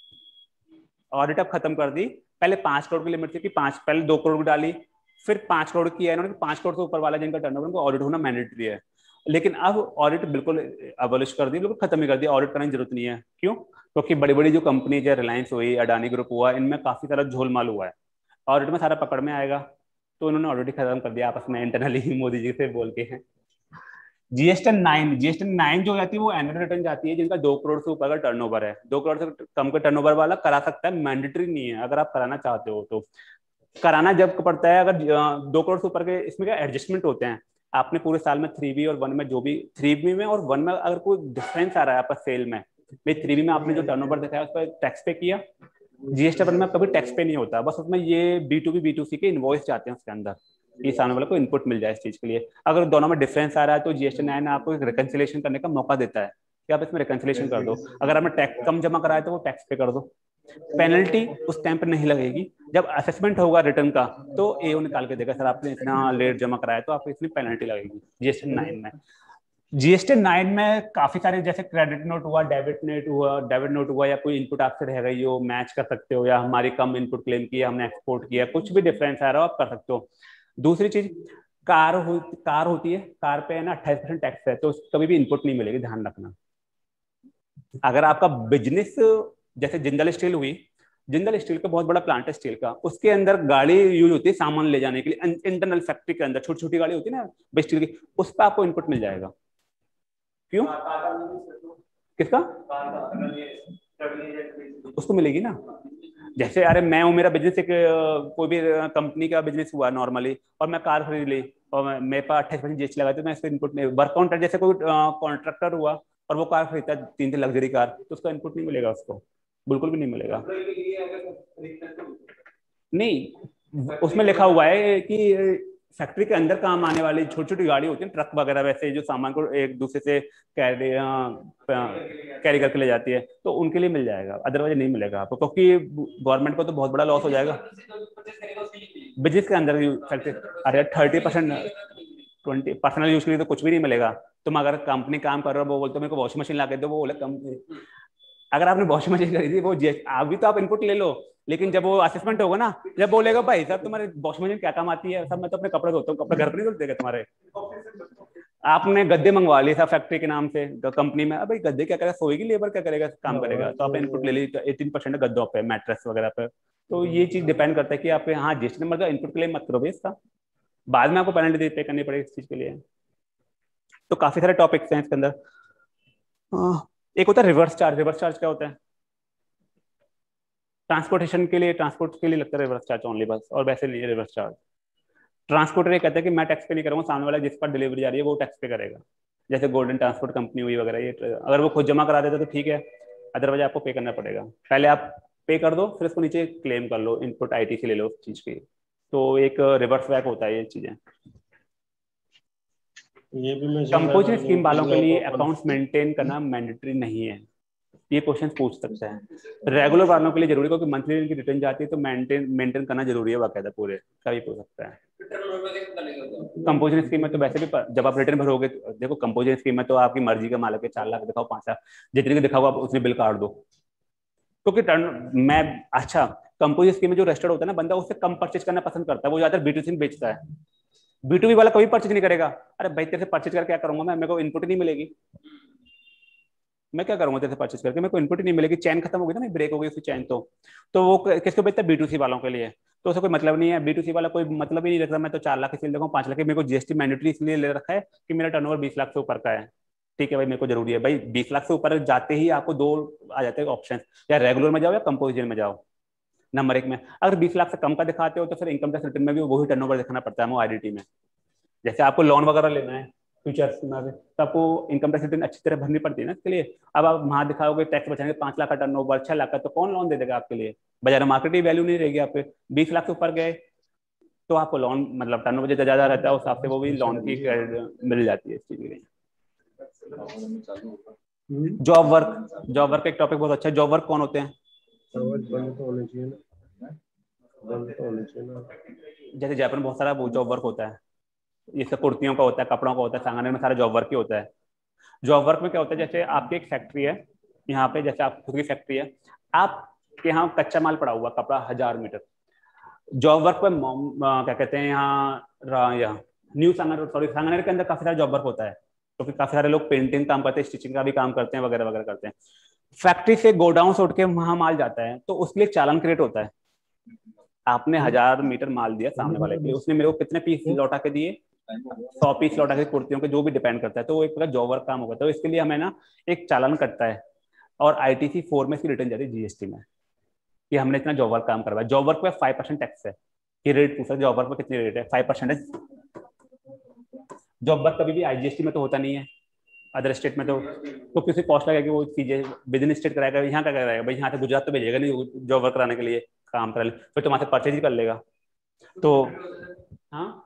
ऑडिट अब खत्म कर दी, पहले पांच करोड़ की लिमिट थी कि पांच, पहले दो करोड़ डाली फिर पांच करोड़ की है इन्होंने, पांच करोड़ से ऊपर वाला जिनका टर्नओवर उनको ऑडिट होना मैंडेटरी है, लेकिन अब ऑडिट बिल्कुल अबॉलिश कर दी, बिल्कुल खत्म ही कर दिया, ऑडिट करने की जरूरत नहीं है। क्यों? क्योंकि बड़ी बड़ी जो कंपनी है, रिलायंस हुई, अडानी ग्रुप हुआ, इनमें काफी सारा झोलमाल हुआ है, ऑडिट में सारा पकड़ में आएगा, तो उन्होंने ऑडिट खत्म कर दिया आपस में इंटरनली मोदी जी से बोल के। जीएसटी नाइन, जीएसटी नाइन जो जाती है वो एनुअल रिटर्न जाती है जिनका दो करोड़ से ऊपर का टर्नओवर है, दो करोड़ से कम का टर्नओवर वाला करा सकता है, मैंडेटरी नहीं है, अगर आप कराना चाहते हो तो कराना जब पड़ता है, अगर दो करोड़ से ऊपर के, इसमें क्या एडजस्टमेंट होते हैं, आपने पूरे साल में थ्री बी और वन में जो भी, थ्री बी में और वन में अगर कोई डिफरेंस आ रहा है आपका सेल में, भाई थ्री बी में आपने जो टर्नओवर दिखाया उस पर टैक्स पे किया, जीएसटी वन में कभी टैक्स पे नहीं होता, बस उसमें ये B to B B to C के इनवॉइस जाते हैं उसके अंदर, ये सामने वाले को इनपुट मिल जाए इस चीज के लिए। अगर दोनों में डिफरेंस आ रहा है तो जीएसटी नाइन आपको एक रिकंसिलेशन करने का मौका देता है कि आप इसमें रिकंसिलेशन कर दो, अगर आपने टैक्स कम जमा कराया तो वो टैक्स पे कर दो, पेनल्टी उस टाइम पर नहीं लगेगी, जब असेसमेंट होगा रिटर्न का तो एओ निकाल के देगा सर आपने इतना लेट जमा कराया तो आपको इतनी पेनल्टी लगेगी जीएसटी नाइन में। जीएसटी नाइन में काफी सारे जैसे क्रेडिट नोट हुआ, डेबिट नोट हुआ, डेबिट नोट हुआ, या कोई इनपुट आपसे रह गई हो मैच कर सकते हो, या हमारी कम इनपुट क्लेम किया हमने एक्सपोर्ट किया, कुछ भी डिफरेंस आ रहा हो आप कर सकते हो। दूसरी चीज कार हो, कार होती है, कार पे है ना अट्ठाईस परसेंट टैक्स है, तो कभी भी इनपुट नहीं मिलेगी, ध्यान रखना। अगर आपका बिजनेस जैसे जिंदल स्टील हुई, जिंदल स्टील का बहुत बड़ा प्लांट है स्टील का, उसके अंदर गाड़ी यूज होती है सामान ले जाने के लिए, इंटरनल फैक्ट्री के अंदर छोटी छोटी गाड़ी होती है ना स्टील की, उस पर आपको इनपुट मिल जाएगा, क्यों? किसका? उसको मिलेगी ना। जैसे अरे मैं हूँ, मेरा बिजनेस एक कोई भी कंपनी का बिजनेस हुआ नॉर्मली और मैं कार खरीद ली और मेरे पास अट्ठाईस परसेंट जीएसटी लगा तो मैं इसको इनपुट नहीं, वर्क कॉन्ट्रैक्ट जैसे कोई कॉन्ट्रैक्टर हुआ और वो कार खरीदता है तीन तीन लग्जरी कार, तो उसका इनपुट नहीं मिलेगा, उसको बिल्कुल भी नहीं मिलेगा। नहीं, उसमें लिखा हुआ है कि फैक्ट्री के अंदर काम आने वाली छोटी छोटी गाड़ी होती है, ट्रक वगैरह, वैसे जो सामान को एक दूसरे से कैरी कैरी करके ले जाती है, तो उनके लिए मिल जाएगा, अदरवाइज नहीं मिलेगा आपको, क्योंकि गवर्नमेंट को तो बहुत बड़ा लॉस हो जाएगा बिजनेस के अंदर फैक्ट्री। अरे thirty percent twenty personal use के लिए तो कुछ भी नहीं मिलेगा। तुम अगर कंपनी काम कर रहे हो, वो बोलते मेरे को वॉशिंग मशीन ला के दो, वो बोले कंपनी, अगर आपने वॉशिंग मशीन खरीदी वो अभी तो आप इनपुट ले लो, लेकिन जब वो असेसमेंट होगा ना, जब बोलेगा भाई साहब तुम्हारे वॉशिंग मशीन क्या काम आती है, सब मैं तो अपने कपड़े धोता हूँ, कपड़े घर पर नहीं धोते तुम्हारे, आपने गद्दे मंगवा लिए था फैक्ट्री के नाम से कंपनी में, अब भाई गद्दे क्या करेगा, सोएगी लेबर क्या करेगा, काम करेगा, तो आपने इनपुट ले ली एटीन परसेंट गद्दों पे, मैट्रेस वगैरह पे। तो ये चीज डिपेंड करता है कि आप हाँ जीएसटी नंबर का इनपुट क्लेम मत करो भाई, इसका बाद में आपको पेनल्टी पे करनी पड़ेगी इस चीज के लिए। तो काफी सारे टॉपिक्स हैं इसके अंदर। एक होता है रिवर्स चार्ज। रिवर्स चार्ज क्या होता है? ट्रांसपोर्टेशन के लिए, ट्रांसपोर्ट के लिए लगता है रिवर्स चार्ज ओनली बस, और वैसे नहीं रिवर्स चार्ज। ट्रांसपोर्टर ये कहता है कि मैं टैक्स पे नहीं करूँगा, सामने वाला जिस पर डिलीवरी जा रही है वो टैक्स पे करेगा, जैसे गोल्डन ट्रांसपोर्ट कंपनी हुई वगैरह, ये अगर वो खुद जमा करा देते तो ठीक है, अदरवाइज आपको पे करना पड़ेगा। पहले आप पे कर दो, फिर उसको नीचे क्लेम कर लो, इनपुट आईटीसी ले लो उस चीज की। तो एक रिवर्स बैक होता है ये चीजें। ये भी मैं कंपोजिट स्कीम वालों के लिए अकाउंट्स मेंटेन करना मैंडेटरी नहीं है, ये क्वेश्चन पूछ सकते हैं। रेगुलर वालों के लिए जरूरी, क्योंकि मंथली इनकी रिटर्न जाती है तो मेंटेन मेंटेन करना जरूरी है बाकायदा पूरे, कभी पूछ सकता है। कंपोजिट स्कीम में तो वैसे भी जब आप रिटर्न भरोगे, देखो कंपोजिट स्कीम में तो आपकी मर्जी का मालिक है, चार लाख दिखाओ, पांच लाख, जितने को दिखाओ आप उतने बिल काट दो, क्योंकि टर्न मैं अच्छा कंपोजिट स्कीम में जो रजिस्टर्ड होता है ना बंदा, उससे कम परचेज करना पसंद करता है, वो ज्यादातर बीटूसी में बेचता है, बीटूबी वाला कभी परचेज नहीं करेगा। अरे भाई तेरे से परचेज करके क्या करूंगा मैं, मेरे को इनपुट नहीं मिलेगी, मैं क्या करूंगा तेरे से परचेज करके, मेरे को इनपुट ही नहीं मिलेगी, चैन खत्म हो गई ना, ब्रेक हो गई उसकी चैन, तो तो वो किसको बेचता है? बीटूसी वालों के लिए। तो उसका कोई मतलब नहीं है, बीटूसी वाला कोई मतलब ही नहीं रखता, मैं तो चार लाख की सेल देखूँ, पांच लाख की, मेरे को जीएसटी मैंडेटरी इसलिए ले रखा है कि मेरा टर्नओवर बीस लाख से ऊपर का है, ठीक है भाई मेरे को जरूरी है भाई, बीस लाख से ऊपर जाते ही आपको दो आ जाते हैं ऑप्शन, या रेगुलर में जाओ या कंपोजिशन में जाओ। नंबर एक में अगर बीस लाख से कम का दिखाते हो तो फिर इनकम टैक्स रिटर्न में भी वही टर्नओवर दिखाना पड़ता है, वो आईडीटी में। जैसे आपको लोन वगैरह लेना है फ्यूचर्स में, तो आपको इनकम टैक्स रिटर्न अच्छी तरह भरनी पड़ती है ना इसके लिए। अब आप वहां दिखाओगे टैक्स बचाएंगे पांच लाख का टर्नओवर, छह लाख का, तो कौन लोन दे देगा आपके लिए? बाजार में मार्केट की वैल्यू नहीं रहेगी आपके। बीस लाख से ऊपर गए तो आपको लोन मतलब टर्नओवर जितना ज्यादा रहता है उस हिसाब से वो भी लोन की मिल जाती है इस चीज के लिए। जॉब वर्क, जॉब वर्क एक टॉपिक बहुत अच्छा है। जॉब वर्क कौन होते हैं? जैसे जयपुर में बहुत सारा जॉब वर्क होता है, ये सब कुर्तियों का होता है, कपड़ों का होता है, सांगनेर में सारा जॉब वर्क ही होता है। जॉब वर्क में क्या होता है, जैसे आपकी एक फैक्ट्री है यहाँ पे, जैसे आप खुद की फैक्ट्री है, आपके यहाँ कच्चा माल पड़ा हुआ कपड़ा हजार मीटर, जॉब वर्क पे क्या कहते हैं यहाँ यहाँ न्यू सांगनेर, सॉरी सांगनेर के अंदर काफी सारा जॉब वर्क होता है, क्योंकि तो काफी सारे लोग पेंटिंग काम करते हैं, स्टिचिंग का भी काम करते हैं, वगैरह वगैरह करते हैं। फैक्ट्री से गोडाउन से उठ के वहां माल जाता है, तो उसके लिए चालान क्रिएट होता है। आपने हजार मीटर माल दिया सामने वाले के लिए, उसने मेरे को कितने पीस लौटा के दिए, सौ पीस लौटा के कुर्तियों के, जो भी डिपेंड करता है, तो वो एक प्रकार जॉब वर्क काम होगा। तो इसके लिए हमें ना एक चालान कटता है और आईटीसी फोर में इसकी रिटर्न जाती है जीएसटी में कि हमने इतना जॉब वर्क काम करवाया। जॉब वर्क पे फाइव परसेंट टैक्स है, ये रेट पूछा जॉब वर्क पे कितनी रेट है, फाइव परसेंट है। जॉब वर्क कभी भी आईजीएसटी में तो होता नहीं है, अदर स्टेट में तो तो किसी कॉस्ट लगेगा कि वो चीजें विद इन स्टेट कराएगा, यहाँ क्या कराएगा भाई, यहाँ से गुजरात तो भेजेगा नहीं जॉब वर्क कराने के लिए, काम करा ले फिर तो वहां से परचेज ही कर लेगा। तो हाँ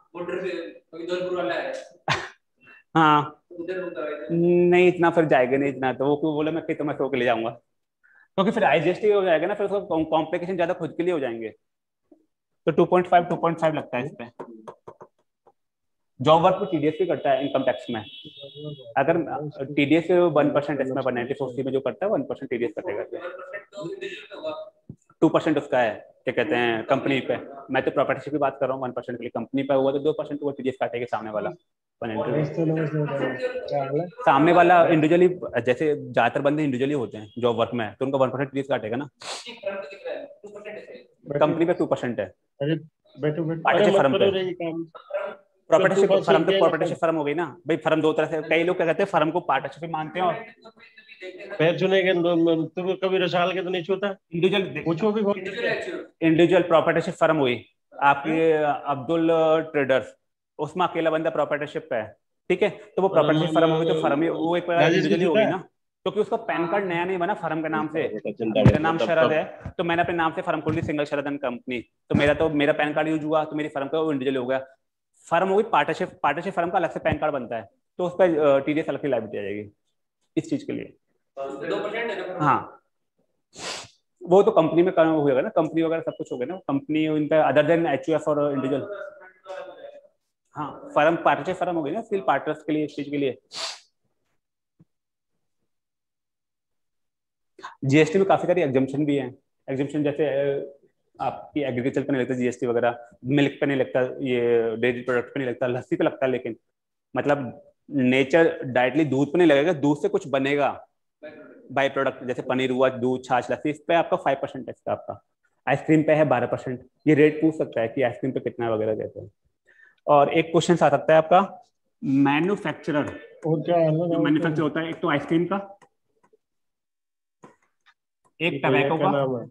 हाँ नहीं इतना फिर जाएगा नहीं इतना, तो वो क्यों बोले मैं कि मैं सो के ले जाऊंगा, क्योंकि फिर आईजीएसटी हो जाएगा ना, फिर उसका कॉम्प्लिकेशन ज्यादा खुद के लिए हो जाएंगे। तो two point five two point five लगता है इस पे। जॉब वर्क में टीडीएस भी करता है इनकम टैक्स में, अगर टीडीएस वन परसेंट इसमें वन नाइनटी फोर सी में जो करता है वन परसेंट टीडीएस कटेगा, टू परसेंट उसका है क्या कहते हैं कंपनी पे। मैं तो प्रॉपर्टी की बात कर रहा हूँ, वन परसेंट के लिए कंपनी पे हुआ तो दो परसेंट वो टीडीएस काटेगा सामने वाला। सामने वाला इंडिविजुअली, जैसे ज्यादातर बंदे इंडिविजुअली होते हैं जॉब वर्क में, तो उनका वन परसेंट टीडीएस काटेगा ना, कंपनी पे टू परसेंट है। बैठो बैठो फर्म पे प्रोपर्टीशिप फर्म तो प्रोपर्टीशिप फर्म हो गई ना भाई। फर्म दो तरह से, कई लोग क्या कहते हैं फर्म को पार्टनरशिप मानते हैं और पैर छूने के तुम कभी रसाल के तो नहीं छूता। इंडिविजुअल पूछो भी इंडिविजुअल प्रोपर्टीशिप फर्म हुई आपकी अब्दुल ट्रेडर्स, उसमें अकेला बंदा प्रोपर्टीशिप पे है, ठीक है, तो वो प्रोपर्टीशिप फर्म होगी तो फर्म वो एक इंडिविजुअली होगी ना, क्योंकि उसका पैन कार्ड नया नहीं बना फर्म के नाम से। मेरा नाम शरद है तो मैंने अपने नाम से फर्म खोल ली, सिंगल शरद एंड कंपनी, तो मेरा तो मेरा पैन कार्ड यूज हुआ तो मेरी फर्म का इंडिविजुअल हो गया। फर्म होगी पार्टनरशिप, पार्टनरशिप फर्म का अलग से पैन कार्ड बनता है तो उस पर टीडीएस अलग की लाइबिलिटी आ जाएगी इस चीज के लिए। हाँ वो तो कंपनी में होगा ना, कंपनी वगैरह सब कुछ होगा ना, कंपनी इनका अदर देन एचयूएफ और इंडिविजुअल। हाँ फर्म पार्टनरशिप फर्म हो गई ना सिर्फ पार्टनर्स के लिए, इस चीज के लिए। जीएसटी में काफी सारी एग्जम्पशन भी हैं। एग्जम्पशन जैसे आपकी एग्रीकल्चर पे नहीं लगता जीएसटी वगैरह, मिल्क पे नहीं लगता, ये डेयरी प्रोडक्ट पे नहीं लगता, लस्सी पे लगता है, लेकिन मतलब नेचर डायरेक्टली दूध पे नहीं लगेगा, दूध से कुछ बनेगा बाय प्रोडक्ट जैसे पनीर हुआ, दूध, छाछ, लस्सी, इस पे आपका फाइव परसेंट टैक्स है आपका। आइसक्रीम पे है बारह परसेंट। ये रेट पूछ सकता है कि आइसक्रीम पे कितना वगैरह कहते हैं। और एक क्वेश्चन आ सकता है आपका मैन्युफैक्चरर, जो मैन्युफैक्चर होता है एक तो आइसक्रीम का, एक टबैको का,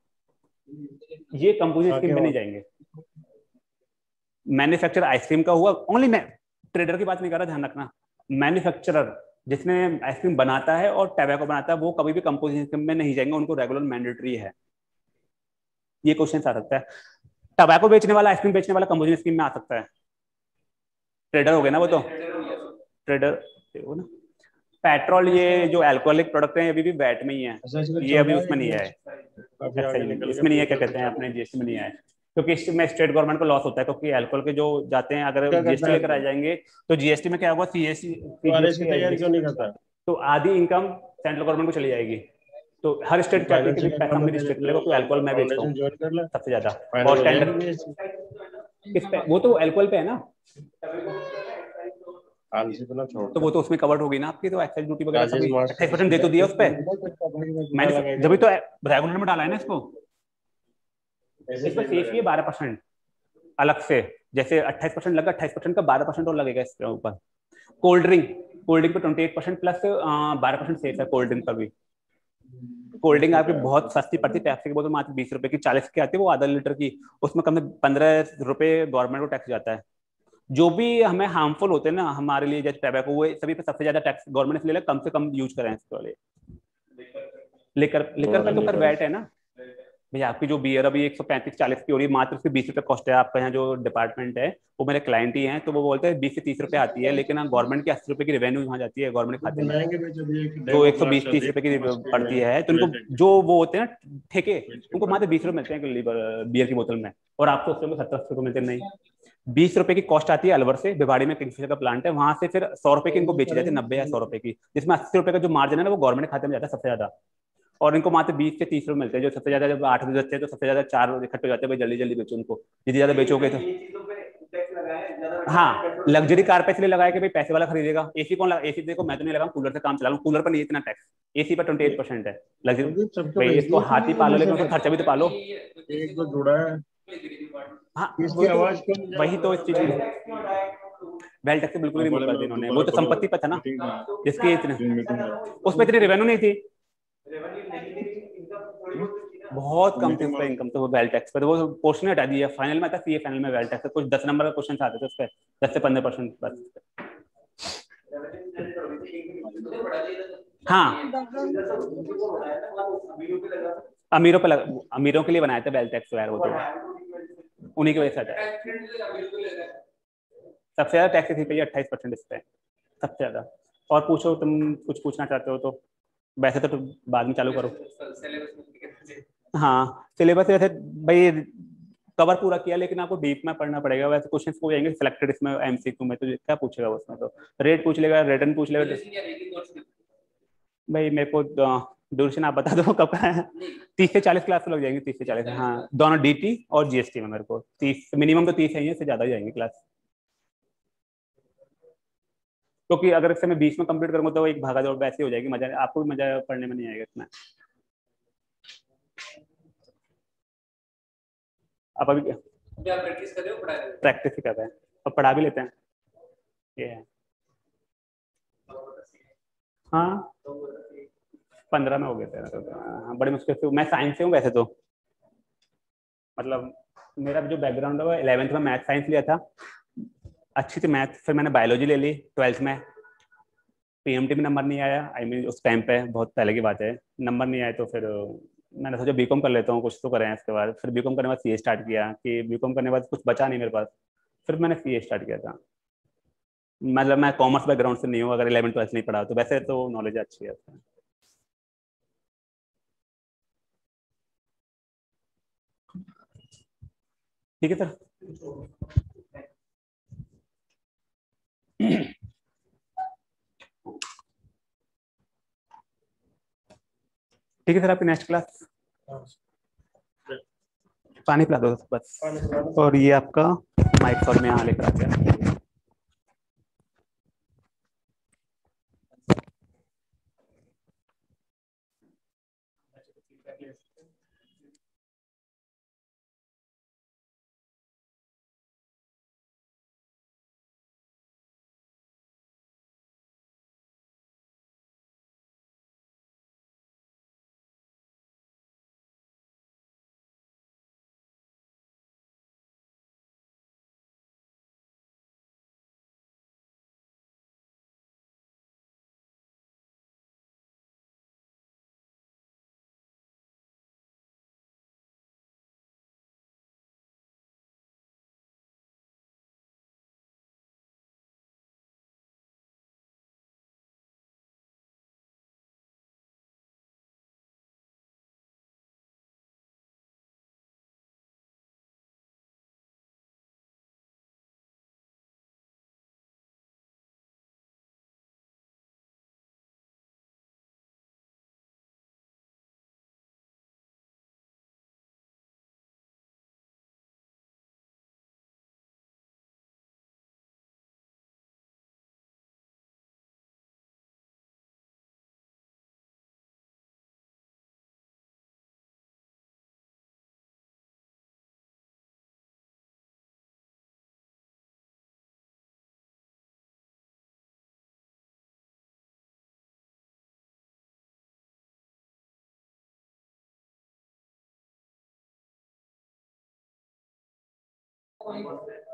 ये कंपोजिट स्कीम में नहीं जाएंगे। मैन्युफैक्चर आइसक्रीम का हुआ, ओनली मैं ट्रेडर की बात नहीं कर रहा, ध्यान रखना। मैन्युफैक्चरर जिसने आइसक्रीम बनाता है और टबैको बनाता है वो कभी भी कंपोजिट स्कीम में नहीं जाएंगे, उनको रेगुलर मैंडेटरी है। ये क्वेश्चन आ सकता है। टबैको बेचने वाला आइसक्रीम बेचने वाला कंपोजिट स्कीम में आ सकता है। ट्रेडर हो गए ना वो, तो ट्रेडर हो ना। पेट्रोल, ये जो अल्कोहलिक प्रोडक्ट है अभी भी वैट में ही है, ये अभी उसमें नहीं है, इसमें नहीं है, क्या कहते हैं अपने जीएसटी में नहीं है, क्योंकि इसमें स्टेट गवर्नमेंट को लॉस होता है, क्योंकि अल्कोहल के जो जाते हैं अगर जीएसटी लेकर आ जाएंगे तो जीएसटी में क्या होगा, सीएसटी तो आधी इनकम सेंट्रल गवर्नमेंट को चली जाएगी। तो हर स्टेट का पैसा मेरी स्टेट लेगा, कोई अल्कोहल मैं बेचता हूँ सबसे ज्यादा, और टेंडर किस पे, वो तो अल्कोहल पे है ना, तो वो तो उसमें कवर्ड होगी ना आपकी, तो एक्साइज ड्यूटी वगैरह सभी अट्ठाईस परसेंट दे तो दिया उस पे, मैंने जब तो रेगुलर में डाला है ना इसको, इस पर सेफ है बारह परसेंट अलग से, जैसे अट्ठाईस परसेंट लगा, अट्ठाईस परसेंट का बारह परसेंट और लगेगा इसके ऊपर। कोल्ड ड्रिंक, कोल्ड ड्रिंक पे ट्वेंटी एट परसेंट प्लस बारह परसेंट सेफ है कोल्ड ड्रिंक का भी। कोल्ड ड्रिंक आपकी बहुत सस्ती पड़ती है, पैप्सी की बोतल मात्र बीस रुपए की, चालीस की आती है वो आधा लीटर की, उसमें कम से पंद्रह रुपए गवर्नमेंट को टैक्स जाता है। जो भी हमें हार्मफुल होते हैं ना हमारे लिए, जैसे टैबैको, वो सभी पे सबसे ज्यादा टैक्स गवर्नमेंट ने ले, कम से कम यूज करें इसके वाले। लेकर लेकर का तो कर वैट है ना भैया, आपकी जो बियर अभी एक सौ पैंतीस चालीस की हो रही है, मात्र उसकी बीस रुपए कॉस्ट है। आपका यहाँ जो डिपार्टमेंट है वो मेरे क्लाइंट ही हैं, तो वो बोलते हैं बीस से तीस रुपए आती है, लेकिन गवर्नमेंट की अस्सी रुपए की रेवेन्यू वहाँ जाती है गवर्नमेंट खाते में, जो एक सौ बीस तीस रुपए की पड़ती है। तो उनको जो वो होते हैं ना ठेके, उनको मात्र बीस रुपए मिलते हैं बियर की बोतल में, और आपको उसमें सत्तर अस्सी रुपए मिलते नहीं। बीस रुपए की कॉस्ट आती है अलवर से, भिवाड़ी में किंगफिशर का प्लांट है, वहां से फिर सौ रुपए की इनको बेची जाती है, नब्बे या सौ रुपए की, जिसमें अस्सी रुपए का जो मार्जिन है ना वो गवर्नमेंट खाते में जाता है सबसे ज्यादा, और इनको मात्र बीस से तीस रुपए मिलते हैं। जो सबसे ज्यादा जब आठ बजे हैं तो सबसे ज्यादा चार इकट्ठे हो जाते हैं, भाई जल्दी जल्दी बेचो उनको, जितनी ज्यादा बेचोगे तो। हाँ लग्जरी कार पे इसलिए लगाया कि भाई पैसे वाला खरीदेगा। एसी कौन लगा, एसी देखो मैं तो नहीं लगा, कूलर से काम चला लूं, कूलर पर नहीं इतना टैक्स, एसी पर ट्वेंटी एट परसेंट है लग्जरी। भाई इसको हाथी पालो लेकिन उसका खर्चा भी तो पालो। एक तो जुड़ा है, हाँ वही तो इस चीज वेल टैक्स बिल्कुल रिमूव कर दिया इन्होंने, वो तो संपत्ति पर था ना जिसकी इतने उसमें इतनी रेवेन्यू नहीं थी, बहुत कम थी उसका इनकम, तो वो वेल टैक्स पर वो पोर्शन हटा दिया। फाइनल में आता सीए फाइनल में वेल टैक्स कुछ दस नंबर का क्वेश्चन आते थे उस पर, दस से पंद्रह परसेंट बस। हाँ अमीरों पे लग, अमीरों के लिए बनाया था वेल टैक्स वगैरह, वो तो उन्हीं की वजह से आता है। सबसे ज्यादा टैक्स थी पे अट्ठाईस परसेंट इस पे, सबसे ज्यादा। और पूछो तुम कुछ पूछना चाहते हो तो, वैसे तो बाद में चालू करो। हाँ सिलेबस वैसे भाई कवर पूरा किया, लेकिन आपको डीप में पढ़ना पड़ेगा। वैसे क्वेश्चन हो जाएंगे सिलेक्टेड इसमें एमसीक्यू में, तो क्या पूछेगा उसमें, तो रेट पूछ लेगा, रिटर्न पूछ लेगा। भाई मेरे को ड्यूरेशन आप बता दो कब का है। तीस से चालीस क्लास तो लग जाएंगे, तीस से चालीस। हाँ दोनों डीटी और जीएसटी में मेरे को तीस मिनिमम तो तीस है, इससे ज्यादा ही जाएंगे क्लास, क्योंकि अगर इससे मैं बीस में कंप्लीट करूंगा तो एक भागा दौड़ वैसे हो जाएगी, मजा आपको भी मजा पढ़ने में नहीं आएगा इतना। आप अभी क्या प्रैक्टिस कर रहे हो? प्रैक्टिस ही कर रहे हैं। और पढ़ा भी लेते हैं, ये है। हाँ पंद्रह में हो गए थे तो, हाँ बड़ी मुश्किल से। मैं साइंस से हूँ वैसे तो, मतलब मेरा जो बैकग्राउंड है वो इलेवेंथ में मैथ साइंस लिया था, अच्छी थी मैथ। फिर मैंने बायोलॉजी ले ली ट्वेल्थ में, पीएमटी में नंबर नहीं आया, आई I मीन mean, उस टाइम पे बहुत पहले की बात है, नंबर नहीं आए तो फिर मैंने सोचा बीकॉम कर लेता हूँ, कुछ तो करें इसके बाद। फिर बीकॉम करने के बाद सीए स्टार्ट किया, कि बीकॉम करने के बाद कुछ बचा नहीं मेरे पास, फिर मैंने सीए स्टार्ट किया था। मतलब मैं कॉमर्स बैकग्राउंड से नहीं हूँ, अगर इलेवन ट्वेल्थ नहीं पढ़ा तो वैसे तो नॉलेज अच्छी है। ठीक है सर। ठीक है सर, आपकी नेक्स्ट क्लास। पानी पिला दो बस, और ये आपका माइक सॉल में यहाँ लेकर आ गया। कोई